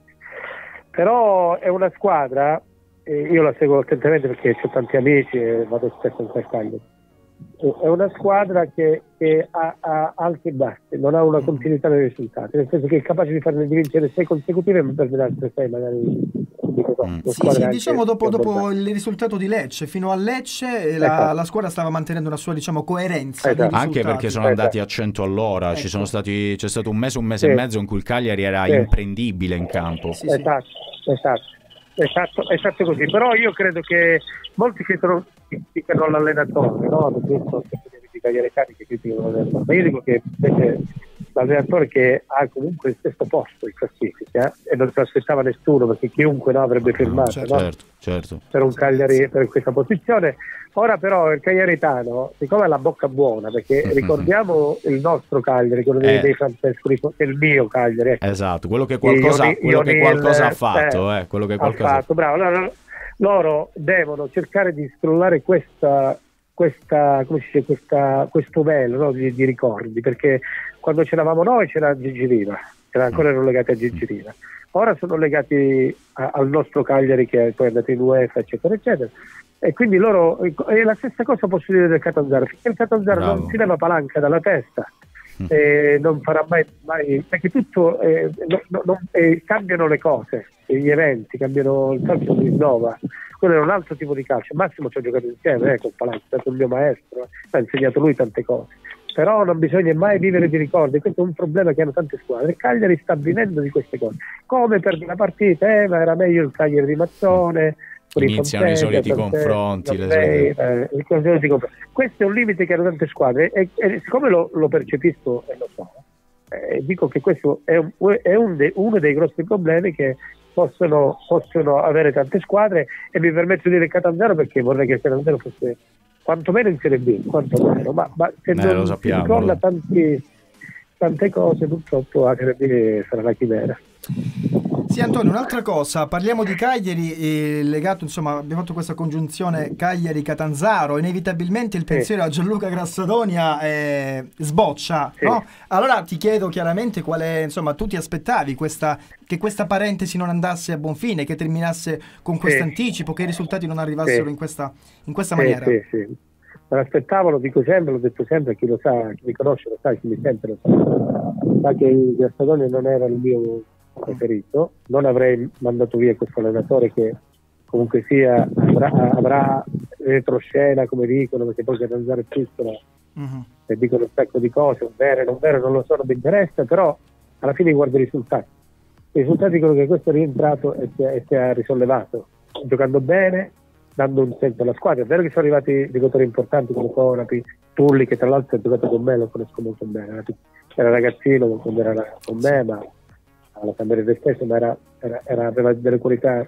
Però è una squadra, eh, io la seguo attentamente perché ho tanti amici e vado spesso in quel Cagliari. È una squadra che, che ha, ha alti e bassi, non ha una continuità nei risultati, nel senso che è capace di farne di vincere sei consecutive e perdere altre sei magari. Dico, no, sì, sì, diciamo dopo, dopo il risultato di Lecce, fino a Lecce la, esatto. la squadra stava mantenendo una sua, diciamo, coerenza, esatto. Anche perché sono esatto. andati a cento all'ora, ecco. Ci sono stati, c'è stato un mese, un mese sì. e mezzo in cui il Cagliari era sì. imprendibile in campo. Sì, sì. Esatto, esatto, esatto, esatto così. Però io credo che molti criticano l'allenatore, no? I cagliaritani che criticano l'allenatore, ma io dico che invece l'allenatore che ha comunque il stesso posto in classifica eh? e non si aspettava nessuno, perché chiunque no, avrebbe firmato certo, no? certo, certo. per un Cagliari, per questa posizione. Ora però il cagliaritano, siccome ha la bocca buona, perché ricordiamo il nostro Cagliari, quello dei, Eh. dei Francesco, il mio Cagliari, ecco. Esatto, quello che qualcosa, Io- quello io- che io- qualcosa ha eh, fatto, eh, quello che ha qualcosa fatto, bravo. Loro, loro devono cercare di scrollare questa, questa, come si dice, questa, questo velo, no, di, di ricordi, perché quando c'eravamo noi c'era Gigi Riva, c'era ancora erano legati a Gigi Riva. Ora sono legati a, al nostro Cagliari che poi è andato in UEFA, eccetera, eccetera. E quindi loro, e la stessa cosa posso dire del Catanzaro, finché il Catanzaro Bravo. non si leva palanca dalla testa, eh, non farà mai, mai perché tutto eh, no, no, no, eh, cambiano le cose, gli eventi, cambiano, il calcio si rinnova, quello è un altro tipo di calcio. Massimo ci ha giocato insieme eh, con Palanca, è stato il mio maestro, eh, ha insegnato lui tante cose, però non bisogna mai vivere di ricordi, questo è un problema che hanno tante squadre. Il Cagliari sta vivendo di queste cose, come per una partita, eh, ma era meglio il Cagliari di Mazzone. Iniziano i soliti confronti, le solite... eh, i soliti confronti. Questo è un limite che hanno tante squadre e, e siccome lo, lo percepisco e lo so, eh, dico che questo è, un, è un de, uno dei grossi problemi che possono, possono avere tante squadre, e mi permetto di dire Catanzaro perché vorrei che il Catanzaro fosse quantomeno in Serie B, quantomeno, ma, ma se eh, non lo si sappiamo, ricorda lo... tanti, tante cose, purtroppo la Serie B sarà la chimera. Sì, Antonio, un'altra cosa, parliamo di Cagliari, eh, legato, insomma, abbiamo fatto questa congiunzione Cagliari-Catanzaro, inevitabilmente il pensiero sì. a Gianluca Grassadonia eh, sboccia, sì. no? Allora ti chiedo chiaramente qual è, insomma, tu ti aspettavi questa, che questa parentesi non andasse a buon fine, che terminasse con questo sì. anticipo, che i risultati non arrivassero sì. in questa, in questa sì, maniera? Sì, sì. Me l'aspettavo, lo dico sempre, l'ho detto sempre, chi lo sa, chi mi conosce lo sa, chi mi sente lo sa, sa che il Grassadonia non era il mio preferito, non avrei mandato via questo allenatore che comunque sia avrà, avrà retroscena, come dicono, perché poi Catanzaro è piccola uh-huh. e dicono un sacco di cose, vere, non vere, non lo so, non mi interessa, però alla fine guardo i risultati. I risultati dicono che questo è rientrato e si, è, e si è risollevato, giocando bene, dando un senso alla squadra. È vero che sono arrivati giocatori importanti come Conapi, Tulli, che tra l'altro ha giocato con me, lo conosco molto bene, era, era ragazzino quando era con me, ma alla Cameriere stesso, ma era, era, era, aveva delle qualità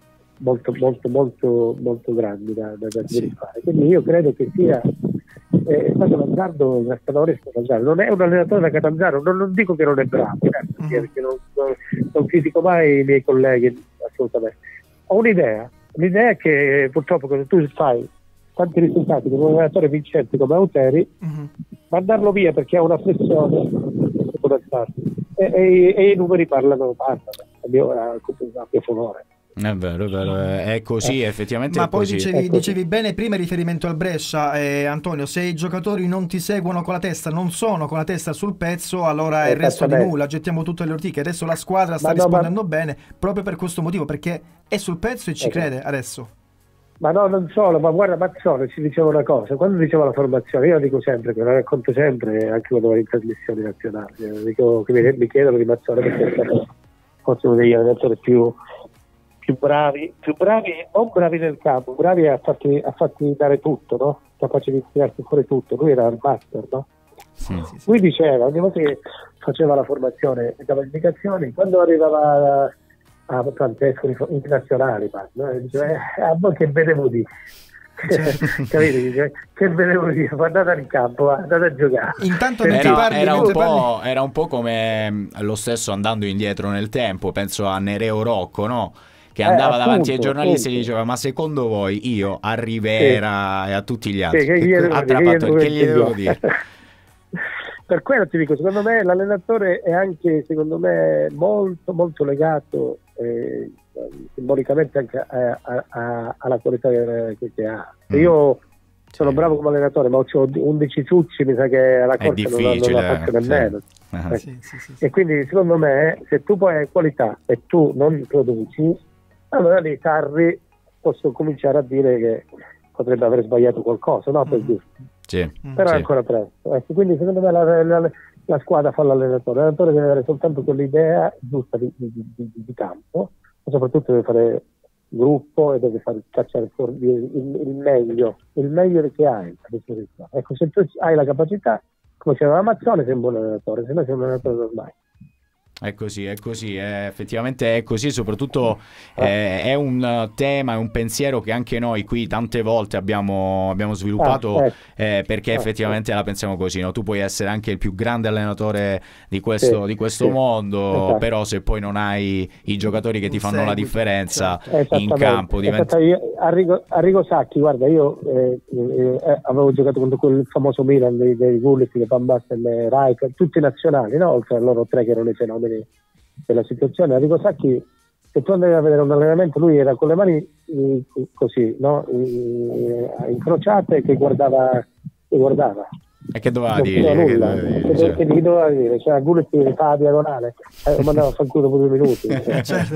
molto molto molto molto grandi da, da, da sviluppare. Quindi io credo che sia eh, è stato l'azzardo, l'azzardo. Non è un allenatore da Catanzaro, non, non dico che non è bravo, eh, perché non, non, non critico mai i miei colleghi, assolutamente. Ho un'idea, l'idea è che purtroppo quando tu fai tanti risultati con un allenatore vincente come Auteri, uh-huh. mandarlo via perché ha una flessione e, e, e i numeri parlano, parlano a mio, a mio favore. È vero, è vero, è così, effettivamente. Ma è poi così. Dicevi, dicevi bene prima in riferimento al Brescia, eh, Antonio, se i giocatori non ti seguono con la testa, non sono con la testa sul pezzo, allora è il resto di nulla, gettiamo tutte le ortiche. Adesso la squadra sta ma rispondendo no, ma... bene proprio per questo motivo, perché è sul pezzo e ci okay. crede adesso. Ma no, non solo, ma guarda, Mazzone ci diceva una cosa, quando diceva la formazione, io lo dico sempre, che lo racconto sempre, anche quando vado in trasmissioni nazionali, dico, che mi, mi chiedono di Mazzone perché è stato forse uno degli allenatori più, più bravi, più bravi, non bravi nel campo, bravi a farti, a farti dare tutto, no? Capace di tirarti fuori tutto, lui era il master, no? Sì, sì, sì. Lui diceva, ogni volta che faceva la formazione, dava indicazioni, quando arrivava a Francesco internazionali, no? Dice, eh, a voi che vedevo di capite? Dice, che vedevo di andate in campo, andate a giocare. Intanto era, parli, era, un po', parli. era un po' come lo stesso andando indietro nel tempo, penso a Nereo Rocco, no? che andava Eh, davanti appunto, ai giornalisti e appunto. diceva: ma secondo voi io a Rivera e a tutti gli altri Sì, che che gli co- devo a dire, che gli Trapattoni, devo che gli devo dire? dire? Per quello ti dico, secondo me l'allenatore è anche, secondo me, molto molto legato eh, simbolicamente anche a- a- a- alla qualità che, che ha. Se Mm. io sono Sì. bravo come allenatore, ma ho undici ciucci, mi sa che alla È corsa non, la- non difficile, la faccio sì. nemmeno. Ah. Eh. Sì, sì, sì, sì. E quindi secondo me se tu poi hai qualità e tu non produci, allora lì Sarri posso cominciare a dire che potrebbe aver sbagliato qualcosa, no? Per Mhm. dire. Sì, Però sì. è ancora presto. Ecco, quindi secondo me la, la- la squadra fa l'allenatore. L'allenatore deve avere soltanto quell'idea giusta di, di- di- di campo, ma soprattutto deve fare gruppo e deve fare cacciare fuori il, il- il meglio, il meglio che hai a disposizione. Ecco, se tu hai la capacità, come diceva Mazzone, sei un buon allenatore, se no sei un allenatore normale. È così, è così, è- effettivamente è così, soprattutto eh, è un eh, tema, è un pensiero che anche noi qui tante volte abbiamo, abbiamo sviluppato Ah, ecco. eh, perché Ah, effettivamente la pensiamo così, no? Tu puoi essere anche il più grande allenatore di questo, Sì, di questo sì, mondo, esatto. però se poi non hai i giocatori che ti Un fanno la seguito, differenza certo. in campo, diventa... Esattamente. Io- Arrigo, Arrigo Sacchi, guarda, io eh, eh, eh, avevo giocato contro quel famoso Milan dei, dei Gullit, dei Van Basten, dei Rijkaard, tutti nazionali, no? Oltre a loro tre che erano i fenomeni della situazione. Arrigo Sacchi, se tu andavi a vedere un allenamento, lui era con le mani eh, così, no? Eh, incrociate, che guardava, che guardava. E che doveva Non dire? diceva Che nulla, doveva dire, che, cioè. che gli doveva dire, cioè Gullit fa la diagonale, eh, lo mandava a fanculo dopo due minuti. cioè. Certo.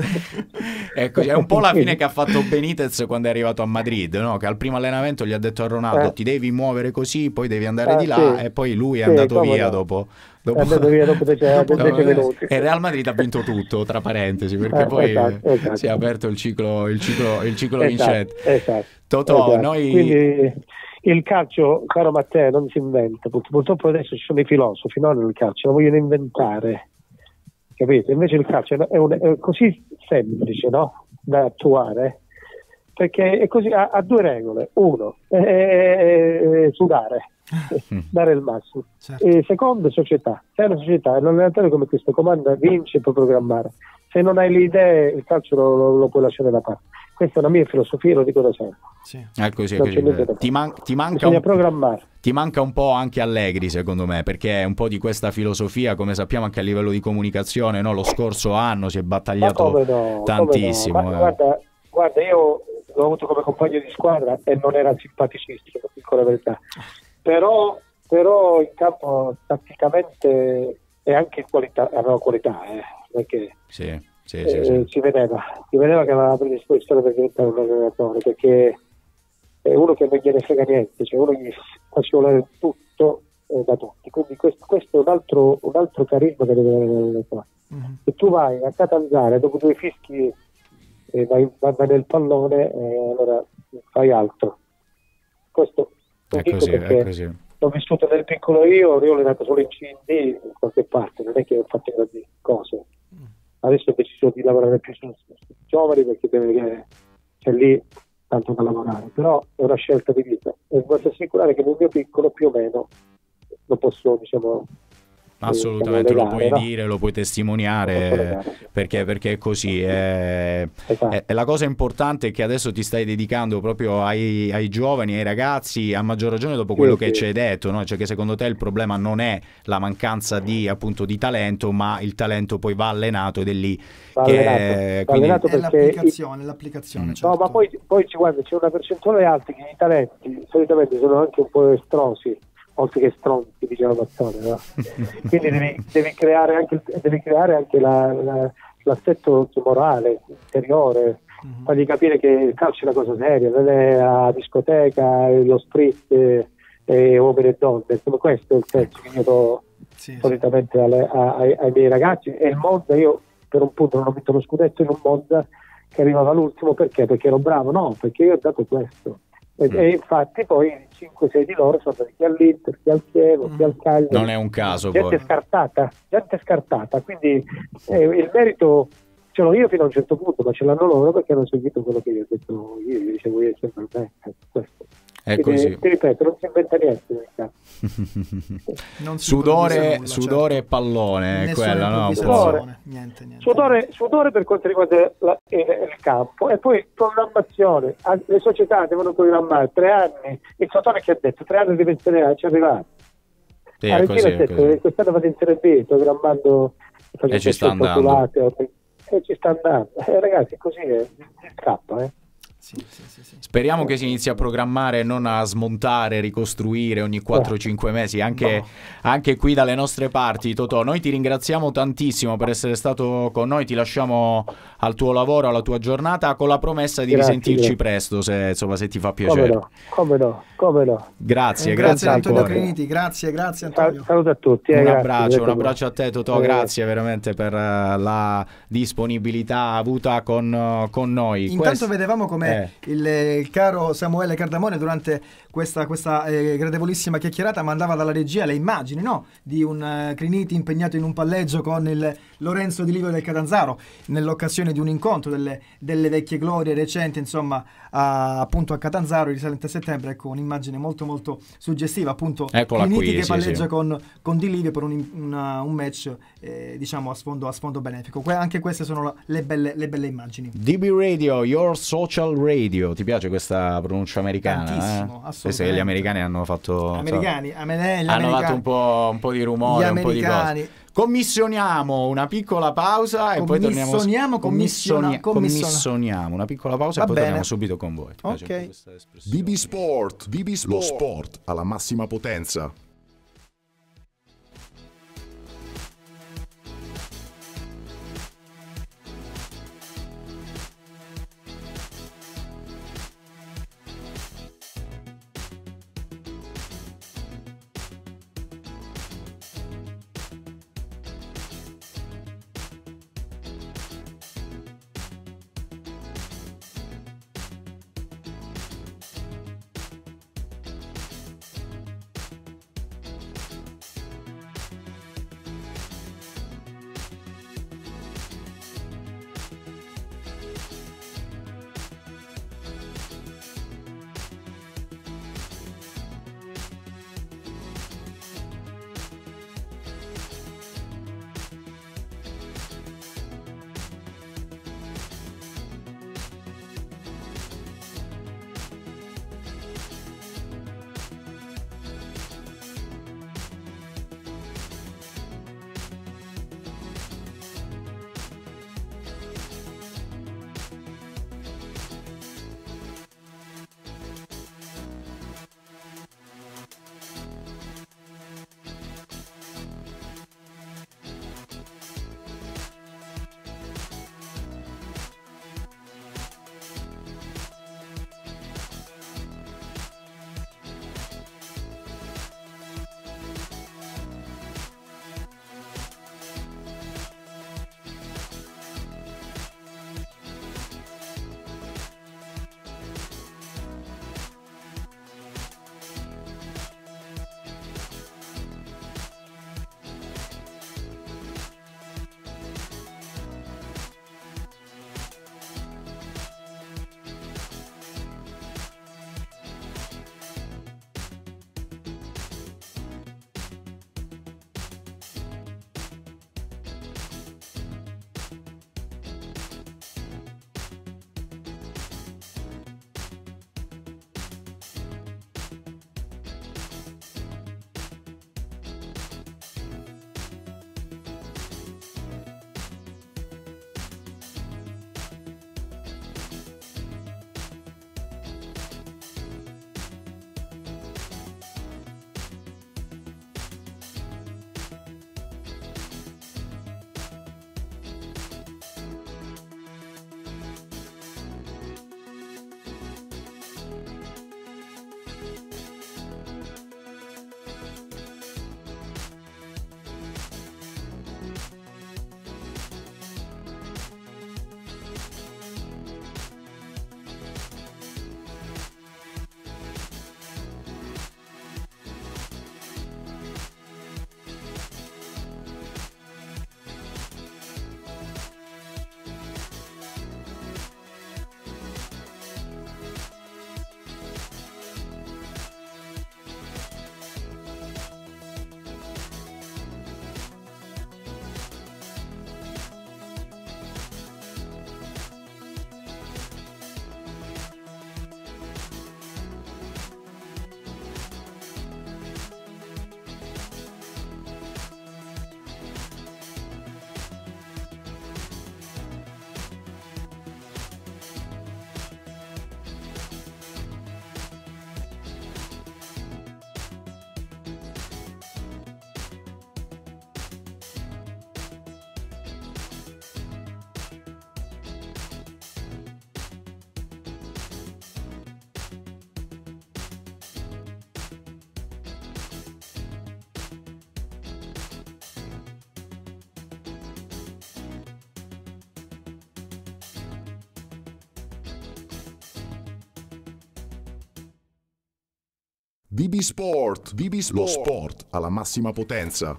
È, così, è un po' la fine che ha fatto Benitez quando è arrivato a Madrid, no? Che al primo allenamento gli ha detto a Ronaldo: Eh. ti devi muovere così, poi devi andare Ah, di là, sì. e poi lui è Sì, andato come via no. dopo, È andato via dopo dieci dopo- dieci minuti. E Real Madrid ha vinto tutto, tra parentesi, perché Eh, poi esatto, eh, esatto. si è aperto il ciclo, il ciclo, il ciclo Esatto, vincente. esatto, Totò, esatto. noi... Quindi il calcio, caro Matteo, non si inventa. Pur- Purtroppo adesso ci sono i filosofi, no, nel calcio, lo vogliono inventare, capito? Invece il calcio è, un- è così semplice, no, da attuare, perché è così, ha, ha due regole. Uno, è, è- è sudare, dare il massimo. Certo. E secondo, società. Se è una società, un allenatore come questo comanda, vince e può programmare. Se non hai le idee, il calcio lo, lo- lo puoi lasciare da parte. Questa è la mia filosofia, lo dico da sempre. Sì. È così, è Non così. c'è niente da fare. Ti, man- ti manca Bisogna un... programmare. Ti manca un po' anche Allegri, secondo me, perché è un po' di questa filosofia, come sappiamo anche a livello di comunicazione, no? Lo scorso anno si è Ma battagliato come no, tantissimo. come no. Ma eh. guarda, guarda, io l'ho avuto come compagno di squadra e non era simpaticissimo, dico la verità. Però, però in campo tatticamente e anche in qualità, aveva qualità, eh, perché Sì, sì, eh, sì, sì. si vedeva, si vedeva che aveva la predisposizione per diventare un allenatore, perché è uno che non gliene frega niente, cioè uno gli faceva volere tutto eh, da tutti. Quindi questo, questo è un altro, un altro carisma che deve avere l'allenatore. Mhm. Se tu vai a Catanzaro e dopo due fischi e vai, vai nel pallone, eh, allora fai altro. Questo lo È dico così, perché è così. l'ho vissuto nel piccolo io, io ho allenato solo in C D in qualche parte, non è che ho fatto grandi cose. Adesso ho deciso di lavorare più sui sui giovani perché deve- c'è lì tanto da lavorare, però è una scelta di vita e posso assicurare che nel mio piccolo più o meno lo posso, diciamo, Assolutamente, lo legare, puoi no? dire, lo puoi Lo posso testimoniare, legare, sì. perché, perché è così. È, Esatto. è- è la cosa importante è che adesso ti stai dedicando proprio ai, ai giovani, ai ragazzi, a maggior ragione dopo Sì, quello che sì. ci hai detto, no? Cioè che secondo te il problema non è la mancanza di, appunto, di talento, ma il talento poi va allenato ed è lì Va che allenato, va quindi- allenato È perché l'applicazione, l'applicazione, Mm. certo. no, ma poi, poi ci guarda, c'è una percentuale alta che i talenti solitamente sono anche un po' estrosi, oltre che stronzi, diceva Mazzone, no? Quindi devi, devi creare anche, devi creare anche la- la- l'aspetto morale, interiore, Mhm. fargli capire che il calcio è una cosa seria, non è la discoteca, è lo street, eh, e uomini e donne. Insomma, questo è il senso che io do Sì, sì. solitamente alle- a- ai, ai miei ragazzi. E il Monza, io per un punto non ho vinto lo scudetto in un Monza che arrivava all'ultimo, perché? Perché ero bravo? No, perché io ho dato questo. E, Mm. e infatti poi cinque sei di loro sono andati chi all'Inter, chi al Chievo, chi al Cagliari. non è un caso gente poi. scartata, gente scartata, quindi eh, il merito ce l'ho io fino a un certo punto, ma ce l'hanno loro perché hanno seguito quello che io ho detto io, io dicevo io sempre me, ecco, questo. È Ti, così. ti ripeto, non si inventa niente nel campo. Non si Sudore, improvvisa nulla, sudore certo. e pallone, è Nessuna quella, no? Un po'. improvvisazione, niente, niente. Sudore, sudore per quanto riguarda la- il, il campo, e poi programmazione. Ah, le società devono programmare tre anni. Il Sotore che ha detto tre anni di pensionare, ci è arrivato. Sì, La è Regina così, ha è detto così. che quest'anno vado in Serie B, programmando E ci sta andando. popolate, e ci sta andando. Eh, ragazzi, così è, si scappa, eh. Sì, sì, sì, sì. Speriamo che si inizi a programmare, non a smontare, ricostruire ogni quattro cinque mesi, anche, No. anche qui dalle nostre parti. Totò, noi ti ringraziamo tantissimo per essere stato con noi, ti lasciamo al tuo lavoro, alla tua giornata, con la promessa di Grazie, risentirci grazie. presto, se, insomma, se ti fa Come piacere. no, come no, come no. Grazie, Eh, grazie, grazie al Antonio cuore. Criniti, grazie, grazie Sal- Antonio. saluto a tutti. eh, Un grazie, abbraccio, un grazie a abbraccio a te Totò, Eh, grazie veramente per eh, la disponibilità avuta con, eh, con noi. Intanto Questo- vedevamo come Eh. il, il caro Samuele Cardamone durante questa, questa eh, gradevolissima chiacchierata mandava dalla regia le immagini, no? Di un eh, Criniti impegnato in un palleggio con il Lorenzo Di Livio del Catanzaro nell'occasione di un incontro delle, delle vecchie glorie recenti, insomma, a, appunto a Catanzaro, risalente a settembre. Ecco, un'immagine molto molto suggestiva, appunto. Eccola Criniti qui, che sì, palleggia sì. con, con Di Livio per un, una- un match, eh, diciamo, a sfondo, a sfondo benefico. Que- anche queste sono la- le belle, le belle immagini. D B Radio, Your Social Radio. Ti piace questa pronuncia americana? Tantissimo, eh? assolutamente. Penso che gli americani hanno fatto Americani, amene- gli hanno americani. dato un po', un po' di rumore, Gli un po' di americani. cose. Commissioniamo una piccola pausa e poi torniamo. Commissioniamo, commissiona- Commissioni- commissiona- commissioniamo una piccola pausa Va e poi bene. torniamo subito con voi. Ti piace Ok. anche questa espressione? B B Sport, B B Sport, lo sport alla massima potenza. B B Sport, B B Sport, lo sport alla massima potenza.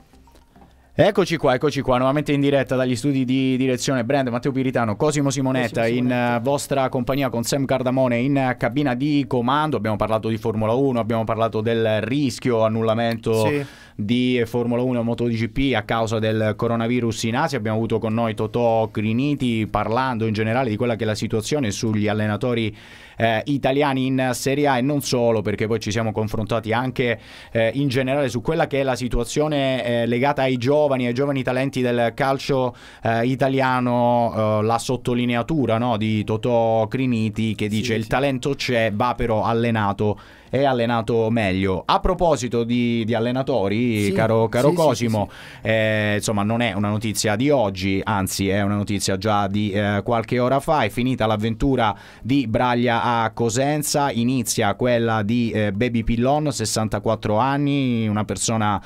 Eccoci qua, eccoci qua, nuovamente in diretta dagli studi di direzione brand Matteo Piritano, Cosimo Simonetta, Cosimo Simonetta. in uh, vostra compagnia con Sam Cardamone in uh, cabina di comando. Abbiamo parlato di Formula uno, abbiamo parlato del rischio annullamento sì. di Formula uno e MotoGP a causa del coronavirus in Asia. Abbiamo avuto con noi Totò Criniti parlando in generale di quella che è la situazione sugli allenatori Eh, italiani in Serie A e non solo, perché poi ci siamo confrontati anche eh, in generale su quella che è la situazione eh, legata ai giovani, ai giovani talenti del calcio eh, italiano, eh, la sottolineatura, no, di Totò Criniti che dice sì, il sì. talento c'è, va però allenato è allenato meglio. A proposito di, di allenatori, sì, caro, caro sì, Cosimo, sì, sì, sì. Eh, insomma non è una notizia di oggi, anzi è una notizia già di eh, qualche ora fa. È finita l'avventura di Braglia a Cosenza, inizia quella di eh, Baby Pillon, sessantaquattro anni, una persona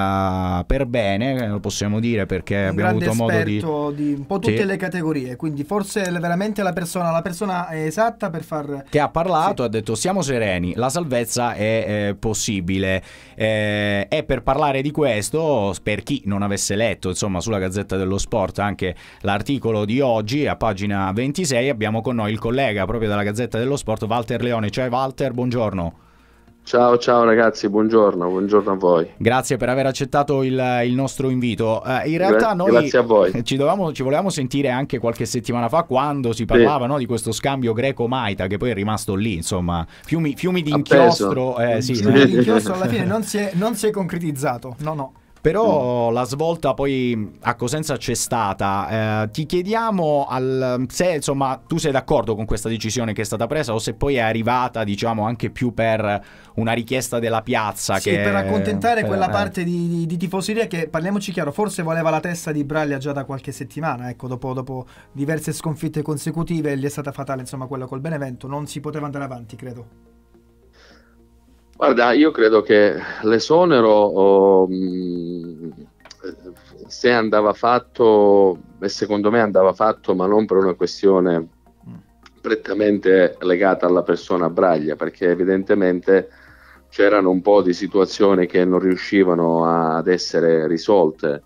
uh, per bene, lo possiamo dire, perché un abbiamo avuto modo di... di un po' tutte sì. le categorie, quindi forse è veramente la persona, la persona esatta per far... Che ha parlato, sì. ha detto siamo sereni, la salvezza è eh, possibile. Eh, e per parlare di questo, per chi non avesse letto insomma sulla Gazzetta dello Sport anche l'articolo di oggi, a pagina ventisei abbiamo con noi il collega proprio della Gazzetta dello Sport, Walter Leone. Ciao Walter, buongiorno. Ciao, ciao ragazzi, buongiorno, buongiorno a voi. Grazie per aver accettato il, il nostro invito. Uh, in realtà noi Grazie a voi. Ci, dovevamo, ci volevamo sentire anche qualche settimana fa quando si parlava sì. no, di questo scambio greco-maita che poi è rimasto lì, insomma, fiumi, fiumi di inchiostro. Eh, sì, fiumi di inchiostro alla fine non si è, non si è concretizzato, no no. Però la svolta poi a Cosenza c'è stata. Eh, ti chiediamo al, se insomma tu sei d'accordo con questa decisione che è stata presa o se poi è arrivata diciamo anche più per una richiesta della piazza. Sì, che per accontentare per, quella eh. parte di, di, di tifoseria che, parliamoci chiaro, forse voleva la testa di Braglia già da qualche settimana. Ecco, dopo, dopo diverse sconfitte consecutive gli è stata fatale insomma quella col Benevento. Non si poteva andare avanti, credo. Guarda, io credo che l'esonero oh, se andava fatto, e secondo me andava fatto, ma non per una questione prettamente legata alla persona Braglia, perché evidentemente c'erano un po' di situazioni che non riuscivano ad essere risolte,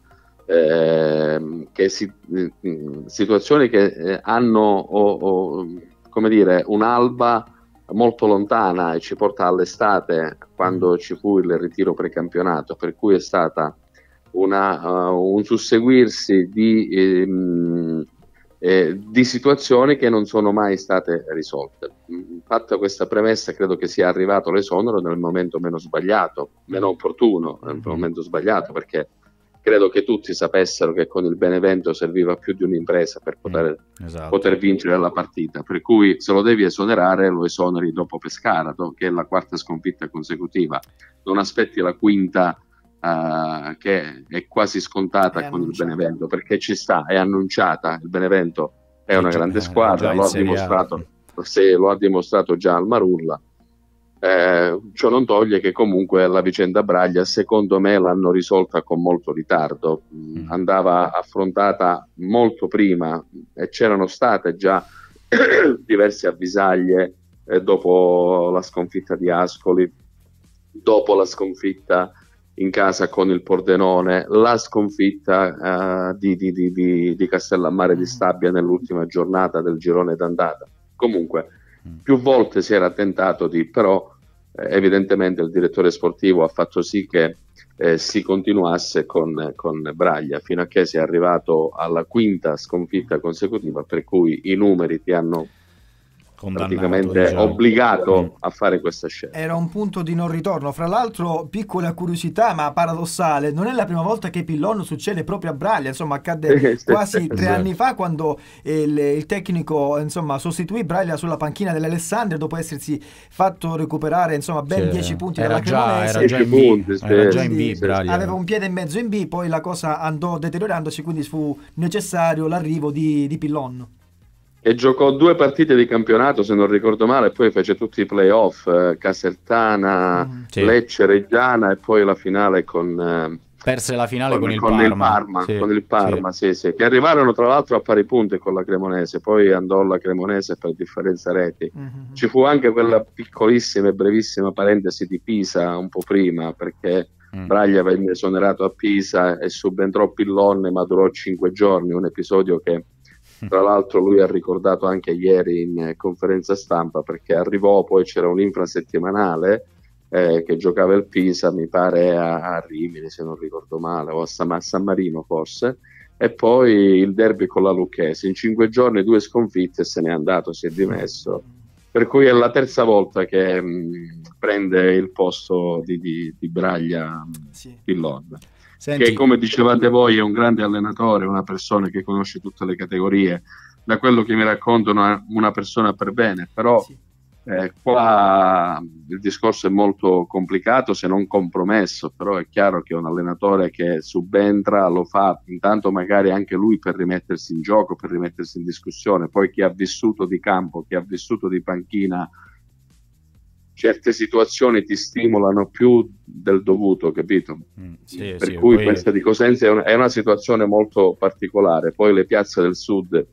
eh, che si, situazioni che hanno oh, oh, come dire, un'alba molto lontana e ci porta all'estate quando ci fu il ritiro precampionato, per cui è stata una, uh, un susseguirsi di, ehm, eh, di situazioni che non sono mai state risolte. Fatta questa premessa, credo che sia arrivato l'esonero nel momento meno sbagliato, meno opportuno, nel momento sbagliato, perché credo che tutti sapessero che con il Benevento serviva più di un'impresa per poter, mm, esatto. poter vincere la partita, per cui se lo devi esonerare lo esoneri dopo Pescara, che è la quarta sconfitta consecutiva, non aspetti la quinta uh, che è quasi scontata è con annunciata. Il Benevento, perché ci sta, è annunciata, il Benevento è una grande squadra, lo ha, dimostrato, se, lo ha dimostrato già al Marulla. Eh, ciò non toglie che comunque la vicenda Braglia secondo me l'hanno risolta con molto ritardo, mm. andava affrontata molto prima e c'erano state già diverse avvisaglie eh, dopo la sconfitta di Ascoli, dopo la sconfitta in casa con il Pordenone, la sconfitta eh, di, di, di, di, di Castellammare di Stabia nell'ultima giornata del girone d'andata. Comunque più volte si era tentato di, però eh, evidentemente il direttore sportivo ha fatto sì che eh, si continuasse con, con Braglia fino a che si è arrivato alla quinta sconfitta consecutiva, per cui i numeri ti hanno praticamente diciamo. obbligato a fare questa scelta. Era un punto di non ritorno. Fra l'altro, piccola curiosità ma paradossale, non è la prima volta che Pillon succede proprio a Braglia, insomma accadde quasi tre anni fa quando il, il tecnico insomma sostituì Braglia sulla panchina dell'Alessandria dopo essersi fatto recuperare insomma ben dieci sì. punti era dalla già, Cremonese. Era già in B, sì. era già in B Braglia. Aveva un piede e mezzo in B, poi la cosa andò deteriorandosi, quindi fu necessario l'arrivo di, di Pillon. E giocò due partite di campionato se non ricordo male, poi fece tutti i playoff, eh, Casertana, mm, sì. Lecce, Reggiana e poi la finale con, eh, perse la finale con, con, il, con Parma. il Parma, Sì, con il Parma, sì. sì, sì, che arrivarono tra l'altro a pari punti con la Cremonese, poi andò la Cremonese per differenza reti. Mm-hmm. Ci fu anche quella piccolissima e brevissima parentesi di Pisa un po' prima, perché mm. Braglia venne esonerato a Pisa e subentrò Pillon, ma durò cinque giorni, un episodio che tra l'altro lui ha ricordato anche ieri in conferenza stampa, perché arrivò, poi c'era un'infrasettimanale eh, che giocava il Pisa, mi pare a, a Rimini se non ricordo male, o a San, a San Marino forse, e poi il derby con la Lucchese. In cinque giorni due sconfitte e se n'è andato, si è dimesso, per cui è la terza volta che mh, prende il posto di, di, di Braglia sì. Pillon. Senti. Che come dicevate voi è un grande allenatore, una persona che conosce tutte le categorie, da quello che mi raccontano una, una persona per bene, però sì. eh, qua il discorso è molto complicato se non compromesso, però è chiaro che un allenatore che subentra lo fa intanto magari anche lui per rimettersi in gioco, per rimettersi in discussione, poi chi ha vissuto di campo, chi ha vissuto di panchina, certe situazioni ti stimolano più del dovuto, capito? Mm, sì, per sì, cui poi... questa di Cosenza è una, è una situazione molto particolare. Poi le piazze del sud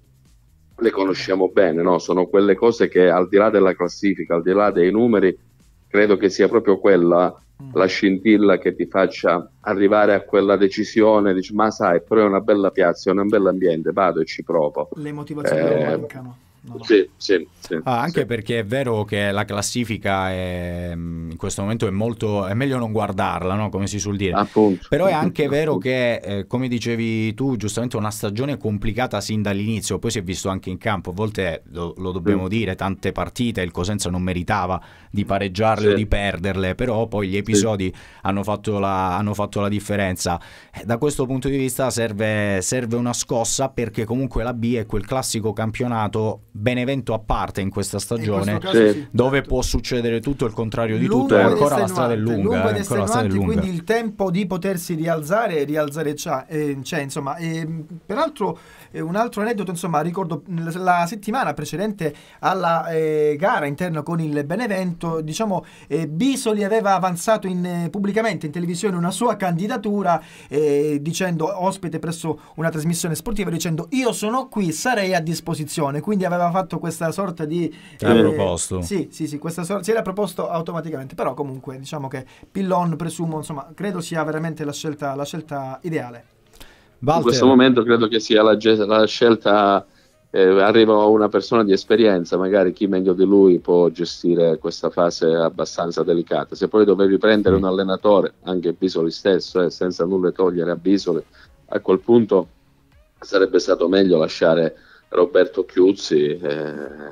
le conosciamo bene, no? Sono quelle cose che al di là della classifica, al di là dei numeri, credo che sia proprio quella mm. la scintilla che ti faccia arrivare a quella decisione, dici ma sai, però è una bella piazza, è un bel ambiente, vado e ci provo. Le motivazioni eh, mancano. No, no. Sì, sì, sì, ah, anche sì. perché è vero che la classifica è, in questo momento è molto è meglio non guardarla, no? Come si suol dire. Appunto. Però è anche vero che eh, come dicevi tu giustamente una stagione complicata sin dall'inizio, poi si è visto anche in campo, a volte lo, lo dobbiamo sì. dire, tante partite il Cosenza non meritava di pareggiarle sì. o di perderle, però poi gli episodi sì. hanno, fatto la, hanno fatto la differenza. Eh, da questo punto di vista serve, serve una scossa, perché comunque la B è quel classico campionato Benevento a parte in questa stagione, in caso, sì, dove certo. può succedere tutto il contrario di lungo tutto, e ancora la strada è lunga, eh, ancora la strada è lunga. Quindi il tempo di potersi rialzare rialzare c'è, eh, c'è insomma. E, peraltro eh, un altro aneddoto, insomma, ricordo la settimana precedente alla eh, gara interna con il Benevento, diciamo eh, Bisoli aveva avanzato in, eh, pubblicamente in televisione una sua candidatura, eh, dicendo ospite presso una trasmissione sportiva, dicendo io sono qui, sarei a disposizione, quindi aveva fatto questa sorta di eh, proposto. Sì, sì, sì, questa sorta si era proposto automaticamente, però comunque diciamo che Pillon, presumo, insomma, credo sia veramente la scelta la scelta ideale. Walter. In questo momento credo che sia la, la scelta, eh, arriva una persona di esperienza, magari chi meglio di lui può gestire questa fase abbastanza delicata. Se poi dovevi prendere mm. un allenatore, anche Bisoli stesso, eh, senza nulla togliere a Bisoli, a quel punto sarebbe stato meglio lasciare Roberto Chiuzzi, eh,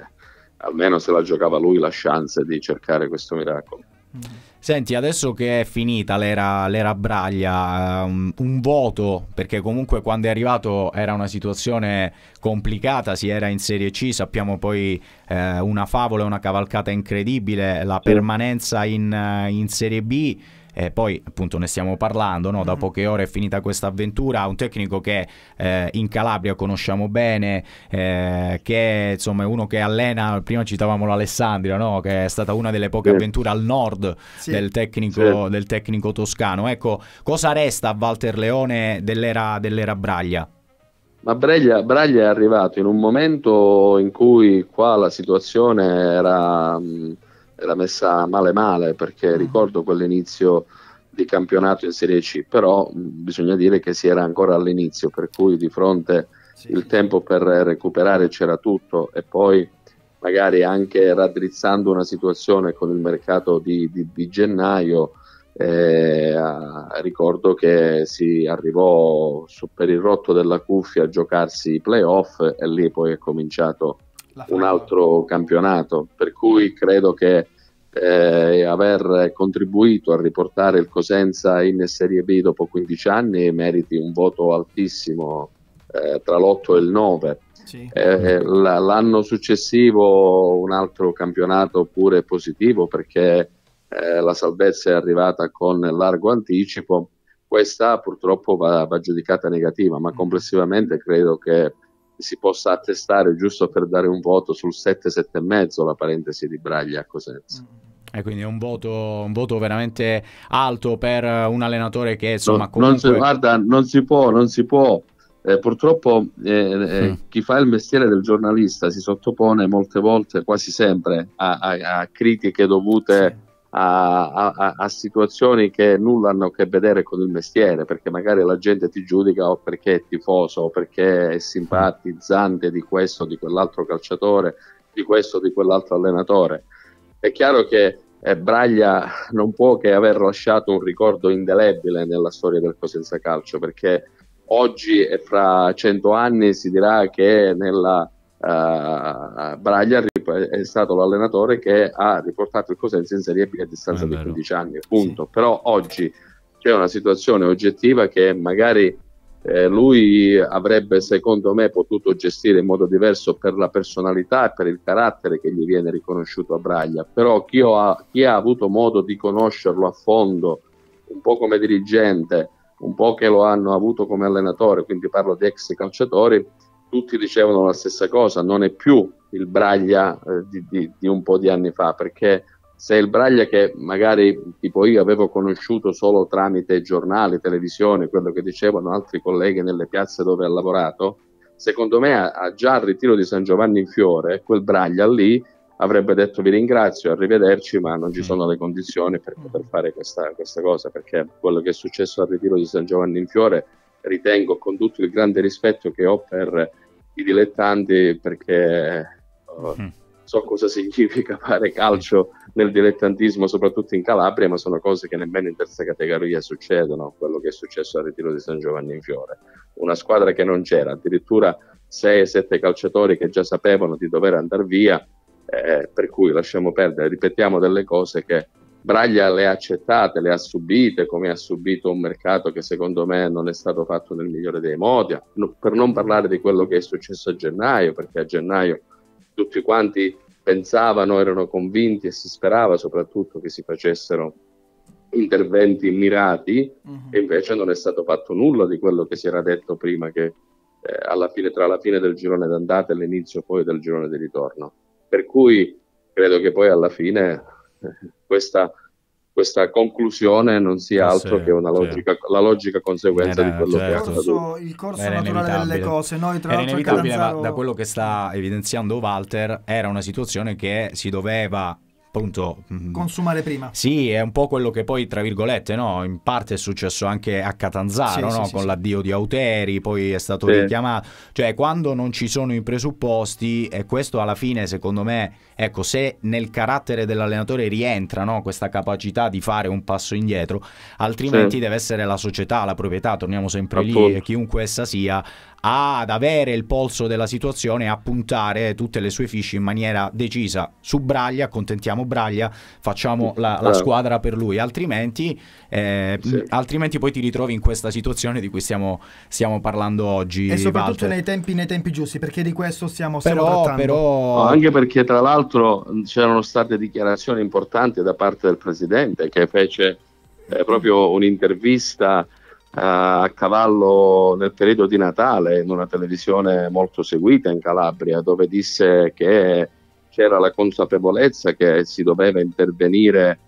almeno se la giocava lui la chance di cercare questo miracolo. Senti, adesso che è finita l'era, l'era Braglia, um, un voto, perché comunque quando è arrivato era una situazione complicata, si era in Serie C, sappiamo poi eh, una favola e una cavalcata incredibile, la permanenza in, in Serie B. E poi appunto ne stiamo parlando, no? Da poche ore è finita questa avventura, un tecnico che eh, in Calabria conosciamo bene, eh, che insomma è uno che allena, prima citavamo l'Alessandria, no? Che è stata una delle poche sì. avventure al nord sì. del, tecnico, sì. del tecnico toscano. Ecco, cosa resta a Walter Leone dell'era, dell'era Braglia? Ma Braglia, Braglia è arrivato in un momento in cui qua la situazione era... Mh, era messa male male, perché mm. ricordo quell'inizio di campionato in Serie C, però mh, bisogna dire che si era ancora all'inizio, per cui di fronte sì. il tempo per recuperare c'era tutto, e poi magari anche raddrizzando una situazione con il mercato di, di, di gennaio, eh, a, ricordo che si arrivò su, per il rotto della cuffia a giocarsi i playoff, e lì poi è cominciato un altro campionato, per cui credo che eh, aver contribuito a riportare il Cosenza in Serie B dopo quindici anni meriti un voto altissimo, eh, tra l'otto e il nove. Sì. Eh, l'anno successivo un altro campionato pure positivo, perché eh, la salvezza è arrivata con largo anticipo. Questa purtroppo va, va giudicata negativa, ma complessivamente credo che si possa attestare, giusto per dare un voto, sul sette sette e mezzo la parentesi di Braglia a Cosenza. E quindi è un voto, un voto veramente alto per un allenatore che insomma no, comunque... non si, guarda, non si può, non si può. Eh, purtroppo eh, eh, mm. chi fa il mestiere del giornalista si sottopone molte volte, quasi sempre, a, a, a critiche dovute sì. a, a, a situazioni che nulla hanno a che vedere con il mestiere, perché magari la gente ti giudica o perché è tifoso o perché è simpatizzante di questo o di quell'altro calciatore, di questo o di quell'altro allenatore. È chiaro che eh, Braglia non può che aver lasciato un ricordo indelebile nella storia del Cosenza Calcio, perché oggi e fra cento anni si dirà che nella uh, Braglia è stato l'allenatore che ha riportato il Cosenza in Serie B a distanza di quindici anni, punto. Sì. Però oggi c'è una situazione oggettiva che magari eh, lui avrebbe, secondo me, potuto gestire in modo diverso per la personalità e per il carattere che gli viene riconosciuto a Braglia. Però chi ha, chi ha avuto modo di conoscerlo a fondo, un po' come dirigente, un po' che lo hanno avuto come allenatore, quindi parlo di ex calciatori, tutti dicevano la stessa cosa: non è più il Braglia eh, di, di, di un po' di anni fa, perché se il Braglia che magari tipo io avevo conosciuto solo tramite giornali, televisione, quello che dicevano altri colleghi nelle piazze dove ha lavorato, secondo me a, a già al ritiro di San Giovanni in Fiore, quel Braglia lì avrebbe detto vi ringrazio, arrivederci, ma non ci sono le condizioni per poter fare questa, questa cosa, perché quello che è successo al ritiro di San Giovanni in Fiore, ritengo, con tutto il grande rispetto che ho per i dilettanti, perché uh, so cosa significa fare calcio nel dilettantismo, soprattutto in Calabria, ma sono cose che nemmeno in terza categoria succedono, quello che è successo al ritiro di San Giovanni in Fiore. Una squadra che non c'era, addirittura sei sette calciatori che già sapevano di dover andare via, Eh, per cui lasciamo perdere, ripetiamo delle cose che Braglia le ha accettate, le ha subite, come ha subito un mercato che secondo me non è stato fatto nel migliore dei modi, no, per non parlare di quello che è successo a gennaio, perché a gennaio tutti quanti pensavano, erano convinti e si sperava soprattutto che si facessero interventi mirati, uh-huh. e invece non è stato fatto nulla di quello che si era detto prima, che eh, alla fine, tra la fine del girone d'andata e l'inizio poi del girone di ritorno. Per cui credo che poi alla fine questa, questa conclusione non sia altro sì, che una logica, sì. la logica conseguenza Era, di quello certo. che è accaduto. Il corso era naturale delle cose. Noi, tra era inevitabile, Catanzaro... ma da quello che sta evidenziando Walter era una situazione che si doveva appunto consumare prima. Sì, è un po' quello che poi, tra virgolette, no, in parte è successo anche a Catanzaro, sì, no? Sì, con sì, l'addio di Auteri, poi è stato sì. richiamato, cioè quando non ci sono i presupposti, e questo alla fine secondo me, ecco, se nel carattere dell'allenatore rientra, no, questa capacità di fare un passo indietro, altrimenti sì. deve essere la società, la proprietà, torniamo sempre Appunto. lì, chiunque essa sia, ad avere il polso della situazione e a puntare tutte le sue fiche in maniera decisa su Braglia, accontentiamo Braglia, facciamo la, la squadra per lui, altrimenti, eh, sì. altrimenti poi ti ritrovi in questa situazione di cui stiamo, stiamo parlando oggi, e soprattutto nei tempi, nei tempi giusti, perché di questo stiamo, stiamo però, trattando però... No, anche perché tra l'altro c'erano state dichiarazioni importanti da parte del presidente, che fece eh, proprio un'intervista a cavallo nel periodo di Natale in una televisione molto seguita in Calabria, dove disse che c'era la consapevolezza che si doveva intervenire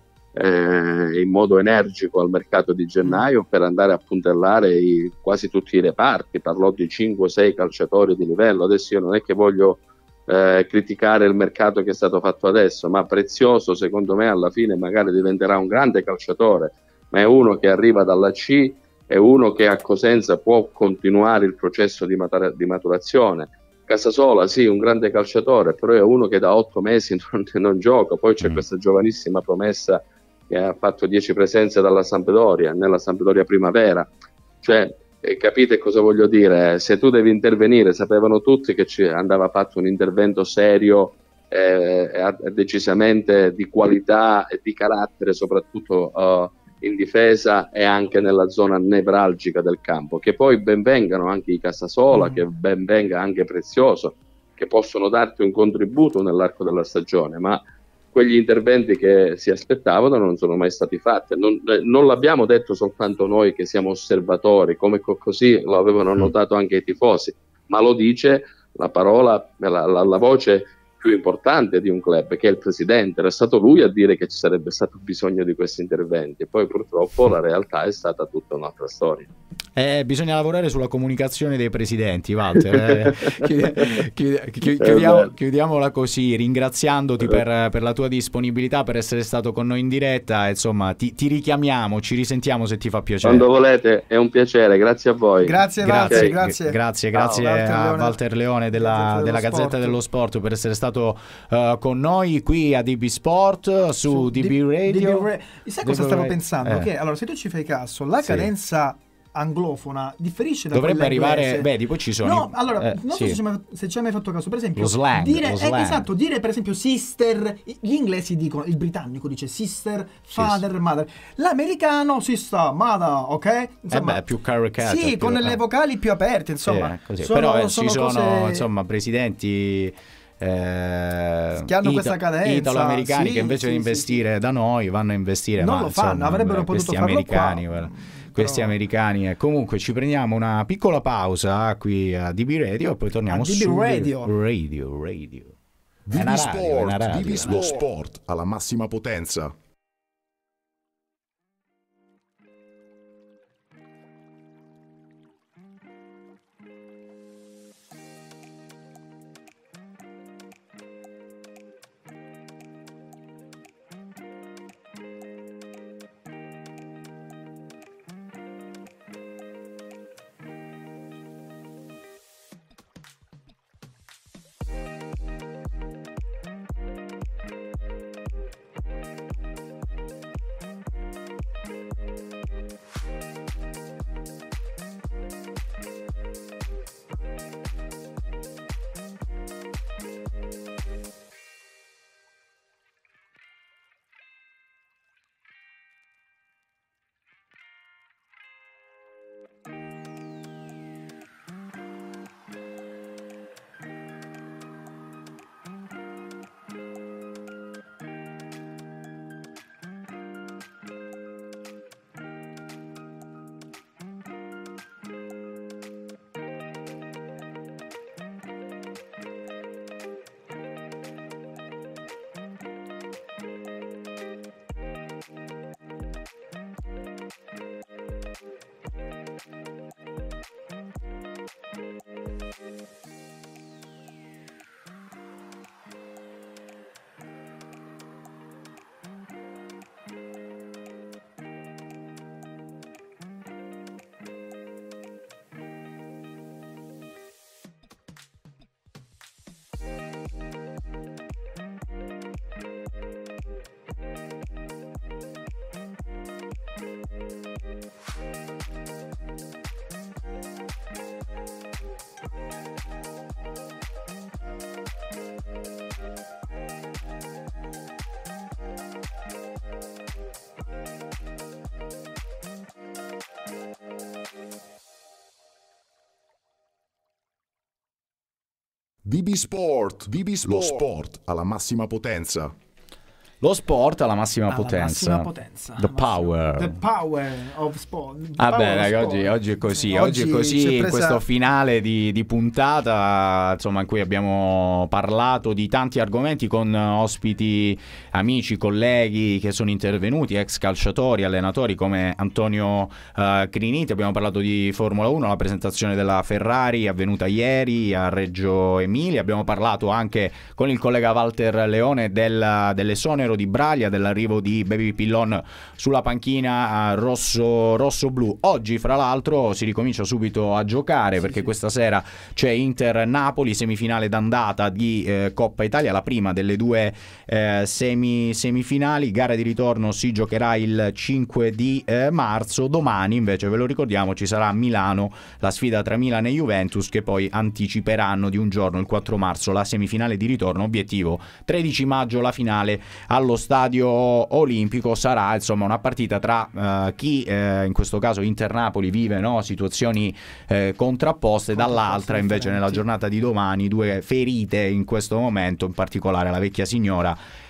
eh, in modo energico al mercato di gennaio per andare a puntellare i, quasi tutti i reparti. Parlò di cinque sei calciatori di livello. Adesso io non è che voglio eh, criticare il mercato che è stato fatto adesso, ma Prezioso secondo me alla fine magari diventerà un grande calciatore, ma è uno che arriva dalla C, è uno che a Cosenza può continuare il processo di, matura- di maturazione. Casasola, sì, un grande calciatore, però è uno che da otto mesi non, non gioca. Poi c'è mm. questa giovanissima promessa che ha fatto dieci presenze dalla Sampdoria, nella Sampdoria Primavera. Cioè, eh, capite cosa voglio dire? Se tu devi intervenire, sapevano tutti che ci andava fatto un intervento serio, eh, decisamente di qualità e di carattere, soprattutto uh, in difesa e anche nella zona nevralgica del campo, che poi ben vengano anche i Casasola, mm. che ben venga anche Prezioso, che possono darti un contributo nell'arco della stagione, ma quegli interventi che si aspettavano non sono mai stati fatti. Non, non l'abbiamo detto soltanto noi che siamo osservatori, come co- così lo avevano notato anche i tifosi, ma lo dice la parola, la, la, la voce più importante di un club, che è il presidente. Era stato lui a dire che ci sarebbe stato bisogno di questi interventi, poi purtroppo la realtà è stata tutta un'altra storia. Eh, bisogna lavorare sulla comunicazione dei presidenti, Walter. Eh, chiud- chiud- chiudiamo, chiudiamola così, ringraziandoti per, per la tua disponibilità, per essere stato con noi in diretta. Insomma, ti, ti richiamiamo, ci risentiamo se ti fa piacere. Quando volete, è un piacere, grazie a voi. Grazie, grazie, Walter, grazie. Grazie, grazie Ciao, Walter a Leone, Walter Leone della, Gazzetta della dello Gazzetta Sport. dello Sport per essere stato uh, con noi qui a D B Sport su, Su D B D- Radio. D B Ra- Sai cosa D B stavo Ra- pensando? eh. Che allora, se tu ci fai caso, la Sì. cadenza anglofona differisce da Dovrebbe quella arrivare, inglese. vedi, poi ci sono. No, allora, eh, non sì. so se ci, hai mai- se ci hai mai fatto caso, per esempio, Lo slang, dire, lo eh, slang. esatto, dire per esempio sister, gli inglesi dicono, il britannico dice sister, father, mother, l'americano sister, mother, ok? Eh Insomma, beh, più caricato. sì, più- con eh. le vocali più aperte, insomma. Sì, è così. Sono- Però eh, sono ci sono cose- insomma presidenti eh, Che hanno questa cadenza, italo-americani sì, che invece sì, di sì, investire sì. da noi vanno a investire, Non ma, lo fanno, insomma, avrebbero beh, potuto questi farlo americani, qua. guarda, Però- questi americani. eh. Comunque ci prendiamo una piccola pausa qui a D B Radio e poi torniamo A D B su Radio. Radio, Radio. È D B una radio, è una Sport, radio. D B Lo sport alla massima potenza. D B Sport, D B Sport, lo sport alla massima potenza. Lo sport alla massima Alla potenza. massima potenza. The power. The power of sport. The Ah power beh, of dai, sport. oggi, oggi è così, Oggi oggi è si così è in presa- questo finale di, di puntata, insomma, in cui abbiamo parlato di tanti argomenti con ospiti, amici, colleghi che sono intervenuti, ex calciatori, allenatori come Antonio eh, Criniti. Abbiamo parlato di Formula uno, la presentazione della Ferrari avvenuta ieri a Reggio Emilia. Abbiamo parlato anche con il collega Walter Leone del, dell'esonero di Braglia, dell'arrivo di Baby Pillon sulla panchina rosso, rosso-blu. Oggi, fra l'altro, si ricomincia subito a giocare, sì, perché sì. Questa sera c'è Inter-Napoli, semifinale d'andata di eh, Coppa Italia, la prima delle due eh, semi, semifinali. Gara di ritorno si giocherà il cinque di eh, marzo. Domani, invece, ve lo ricordiamo, ci sarà a Milano la sfida tra Milan e Juventus, che poi anticiperanno di un giorno, il quattro marzo, la semifinale di ritorno. Obiettivo tredici maggio la finale allo stadio olimpico. Sarà insomma una partita tra uh, chi uh, in questo caso Inter-Napoli vive, no, situazioni uh, contrapposte, dall'altra invece nella giornata di domani due ferite in questo momento, in particolare la vecchia signora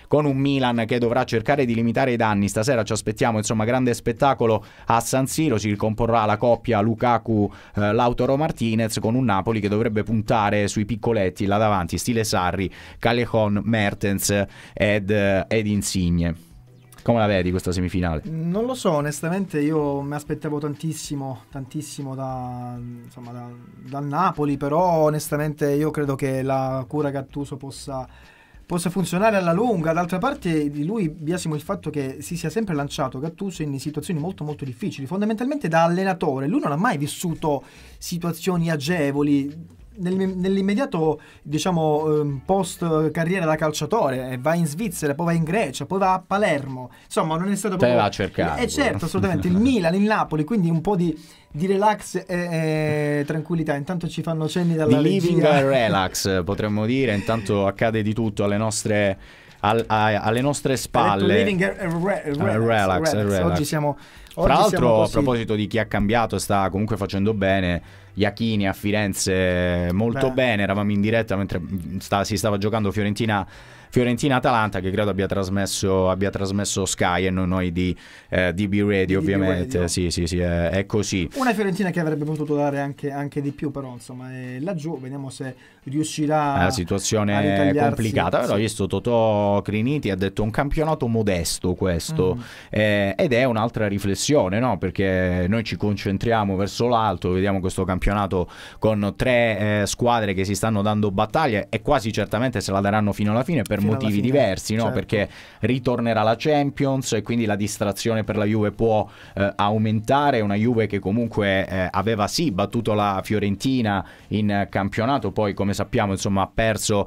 con un Milan che dovrà cercare di limitare i danni. Stasera ci aspettiamo insomma grande spettacolo a San Siro, si ricomporrà la coppia Lukaku-Lautaro Martinez con un Napoli che dovrebbe puntare sui piccoletti là davanti, stile Sarri, Callejon, Mertens ed, ed Insigne. Come la vedi questa semifinale? Non lo so, onestamente io mi aspettavo tantissimo, tantissimo da, insomma, da, dal Napoli, però onestamente io credo che la cura Gattuso possa, possa funzionare alla lunga. D'altra parte di lui biasimo il fatto che si sia sempre lanciato Gattuso in situazioni molto molto difficili, fondamentalmente da allenatore. Lui non ha mai vissuto situazioni agevoli. Nell'immediato, diciamo, post carriera da calciatore, va in Svizzera, poi va in Grecia, poi va a Palermo, insomma non è stato proprio... Te va a cercare. Eh certo, assolutamente, il Milan, il Napoli, quindi un po' di, di relax e, e tranquillità. Intanto ci fanno cenni dalla di living regia. Relax, potremmo dire. Intanto accade di tutto alle nostre... Al, a, alle nostre spalle. Living a, a re, relax, relax, relax. relax. Oggi siamo oggi Tra l'altro siamo a proposito di chi ha cambiato, sta comunque facendo bene. Iachini a Firenze molto Beh. bene. Eravamo in diretta mentre sta, si stava giocando Fiorentina Fiorentina-Atalanta, che credo abbia trasmesso, abbia trasmesso Sky e non noi di eh, D B Radio, D B ovviamente. Radio. Sì, sì, sì, è, è così. Una Fiorentina che avrebbe potuto dare anche, anche di più, però insomma è laggiù, vediamo se riuscirà. È una situazione complicata, però ho visto Totò Criniti ha detto un campionato modesto questo, mm. eh, ed è un'altra riflessione, no? Perché noi ci concentriamo verso l'alto, vediamo questo campionato con tre eh, squadre che si stanno dando battaglie e quasi certamente se la daranno fino alla fine per fino motivi fine, diversi, no? Certo. Perché ritornerà la Champions e quindi la distrazione per la Juve può eh, aumentare. Una Juve che comunque eh, aveva sì battuto la Fiorentina in campionato, poi come sappiamo insomma ha perso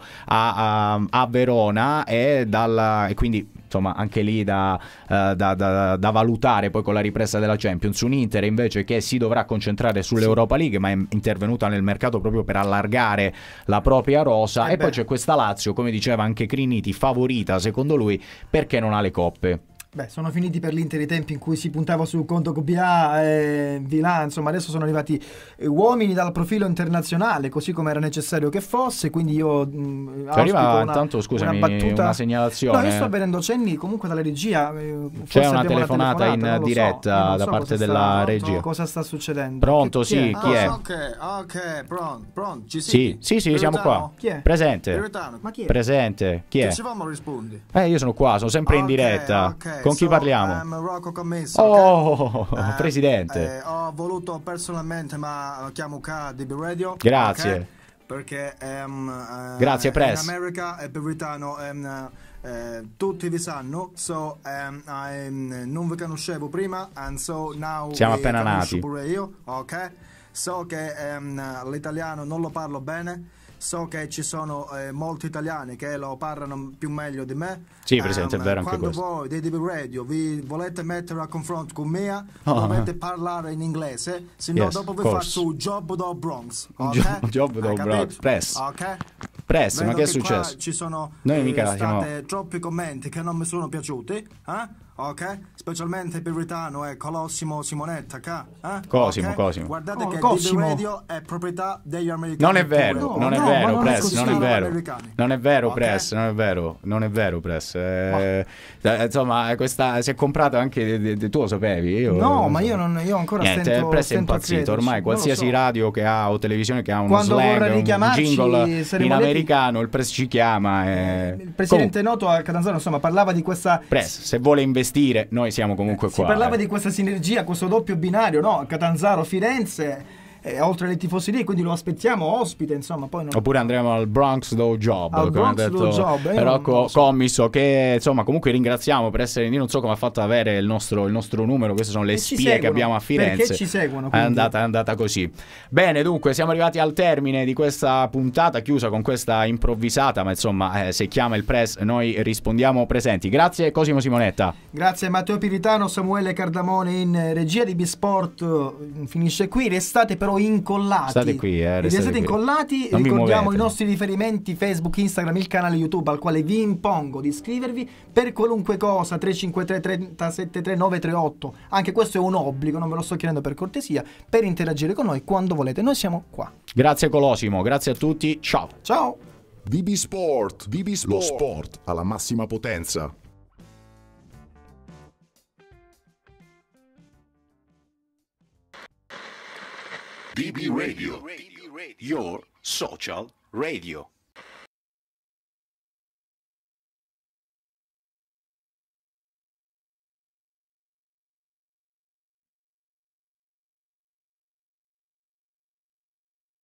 a, a, a Verona e, dalla, e quindi insomma anche lì da, uh, da, da, da valutare poi con la ripresa della Champions. Un Inter invece che si dovrà concentrare sull'Europa League, ma è intervenuta nel mercato proprio per allargare la propria rosa. Eh e beh. poi c'è questa Lazio, come diceva anche Criniti, favorita secondo lui perché non ha le coppe. Beh, sono finiti per l'Inter i tempi in cui si puntava sul conto Q B A e Vilà, insomma adesso sono arrivati eh, uomini dal profilo internazionale, così come era necessario che fosse, quindi io mh, arriva una, intanto, scusami, una battuta, una segnalazione. No, io sto vedendo cenni comunque dalla regia. Eh, C'è una telefonata, una in in diretta so, da so parte sta, della pronto, regia. Cosa sta succedendo? Pronto, chi, sì, chi è? chi è? Ah, ok, ok, pronto, pronto, ci Sì, sì, sì, siamo qua. Chi è? Presente. Piritano. Ma chi è? Presente. Chi è? Che ci vamo rispondi? Eh, io sono qua, sono sempre in Ok, diretta. ok, Con chi so, parliamo? I'm Rocco Commesso, Oh, ok? Eh, presidente. eh, ho voluto personalmente, ma chiamo qua D B Radio. Grazie. ok? Perché ehm, eh, Grazie, Press. in America è Piritano, ehm, eh, tutti vi sanno, so ehm, ehm, non vi conoscevo prima, and so now Siamo vi appena conosco nati. pure io, ok? So che ehm, l'italiano non lo parlo bene. So che ci sono eh, molti italiani che lo parlano più meglio di me. Sì, Presidente, è vero anche quando questo. voi di D B Radio vi volete mettere a confronto con me, Oh. dovete parlare in inglese, se no Yes, dopo of vi course. faccio Job do Bronx. ok? Job- Job do Hai Bronx. capito? Press. Ok? Press, Vedo ma che è che qua successo? ci sono Noi eh, mica state siamo- troppi commenti che non mi sono piaciuti, eh? Ok? Specialmente Piritano e Colossimo Simonetta, ca? Eh? Cosimo, Ok? Cosimo. Guardate Oh, che Cosimo. D B Radio è proprietà degli americani. Non è vero, pure. non è no, vero, ma non è Press, così. non è vero. Americani. Non è vero, Ok? Press, non è vero, non è vero, Press. Eh, eh, insomma, questa si è comprata anche de- de- de- tu lo sapevi? Io, No, non ma so. io, non, io ancora Niente, stento, il Press è stento a impazzito, crederci. ormai Non lo qualsiasi so. radio che ha o televisione che ha uno Quando vorrà slang, un richiamarci, jingle saremo in letti- americano, il Press ci chiama. E... Il presidente Noto a Catanzaro insomma parlava di questa Press, se vuole investire, noi siamo comunque si qua. parlava eh. di questa sinergia, questo doppio binario, no? Catanzaro Firenze, eh, oltre alle tifoserie, quindi lo aspettiamo ospite, insomma, poi non... Oppure andremo al Bronx Do Job, Al come Bronx ha Do detto Job, eh, io Rocco non lo so. Commisso, che insomma comunque ringraziamo per essere, io non so come ha fatto ad avere il nostro, il nostro numero, queste sono le E ci spie che seguono, abbiamo a Firenze. perché ci seguono, È quindi. andata, è andata così. Bene, dunque siamo arrivati al termine di questa puntata, chiusa con questa improvvisata, ma insomma eh, se chiama il Press noi rispondiamo presenti. Grazie Cosimo Simonetta. Grazie a Matteo Piritano, Samuele Cardamone in regia di B-Sport, eh, finisce qui, restate però incollati. State qui, eh, E restate restate qui. incollati, Non vi ricordiamo muovete. i nostri riferimenti Facebook, Instagram, il canale YouTube al quale vi impongo di iscrivervi per qualunque cosa. Tre cinque tre tre sette tre nove tre otto, anche questo è un obbligo, non ve lo sto chiedendo per cortesia, per interagire con noi quando volete, noi siamo qua. Grazie Colosimo, grazie a tutti, ciao. Ciao. D B Sport, D B Sport, lo sport alla massima potenza. D B Radio, your social radio.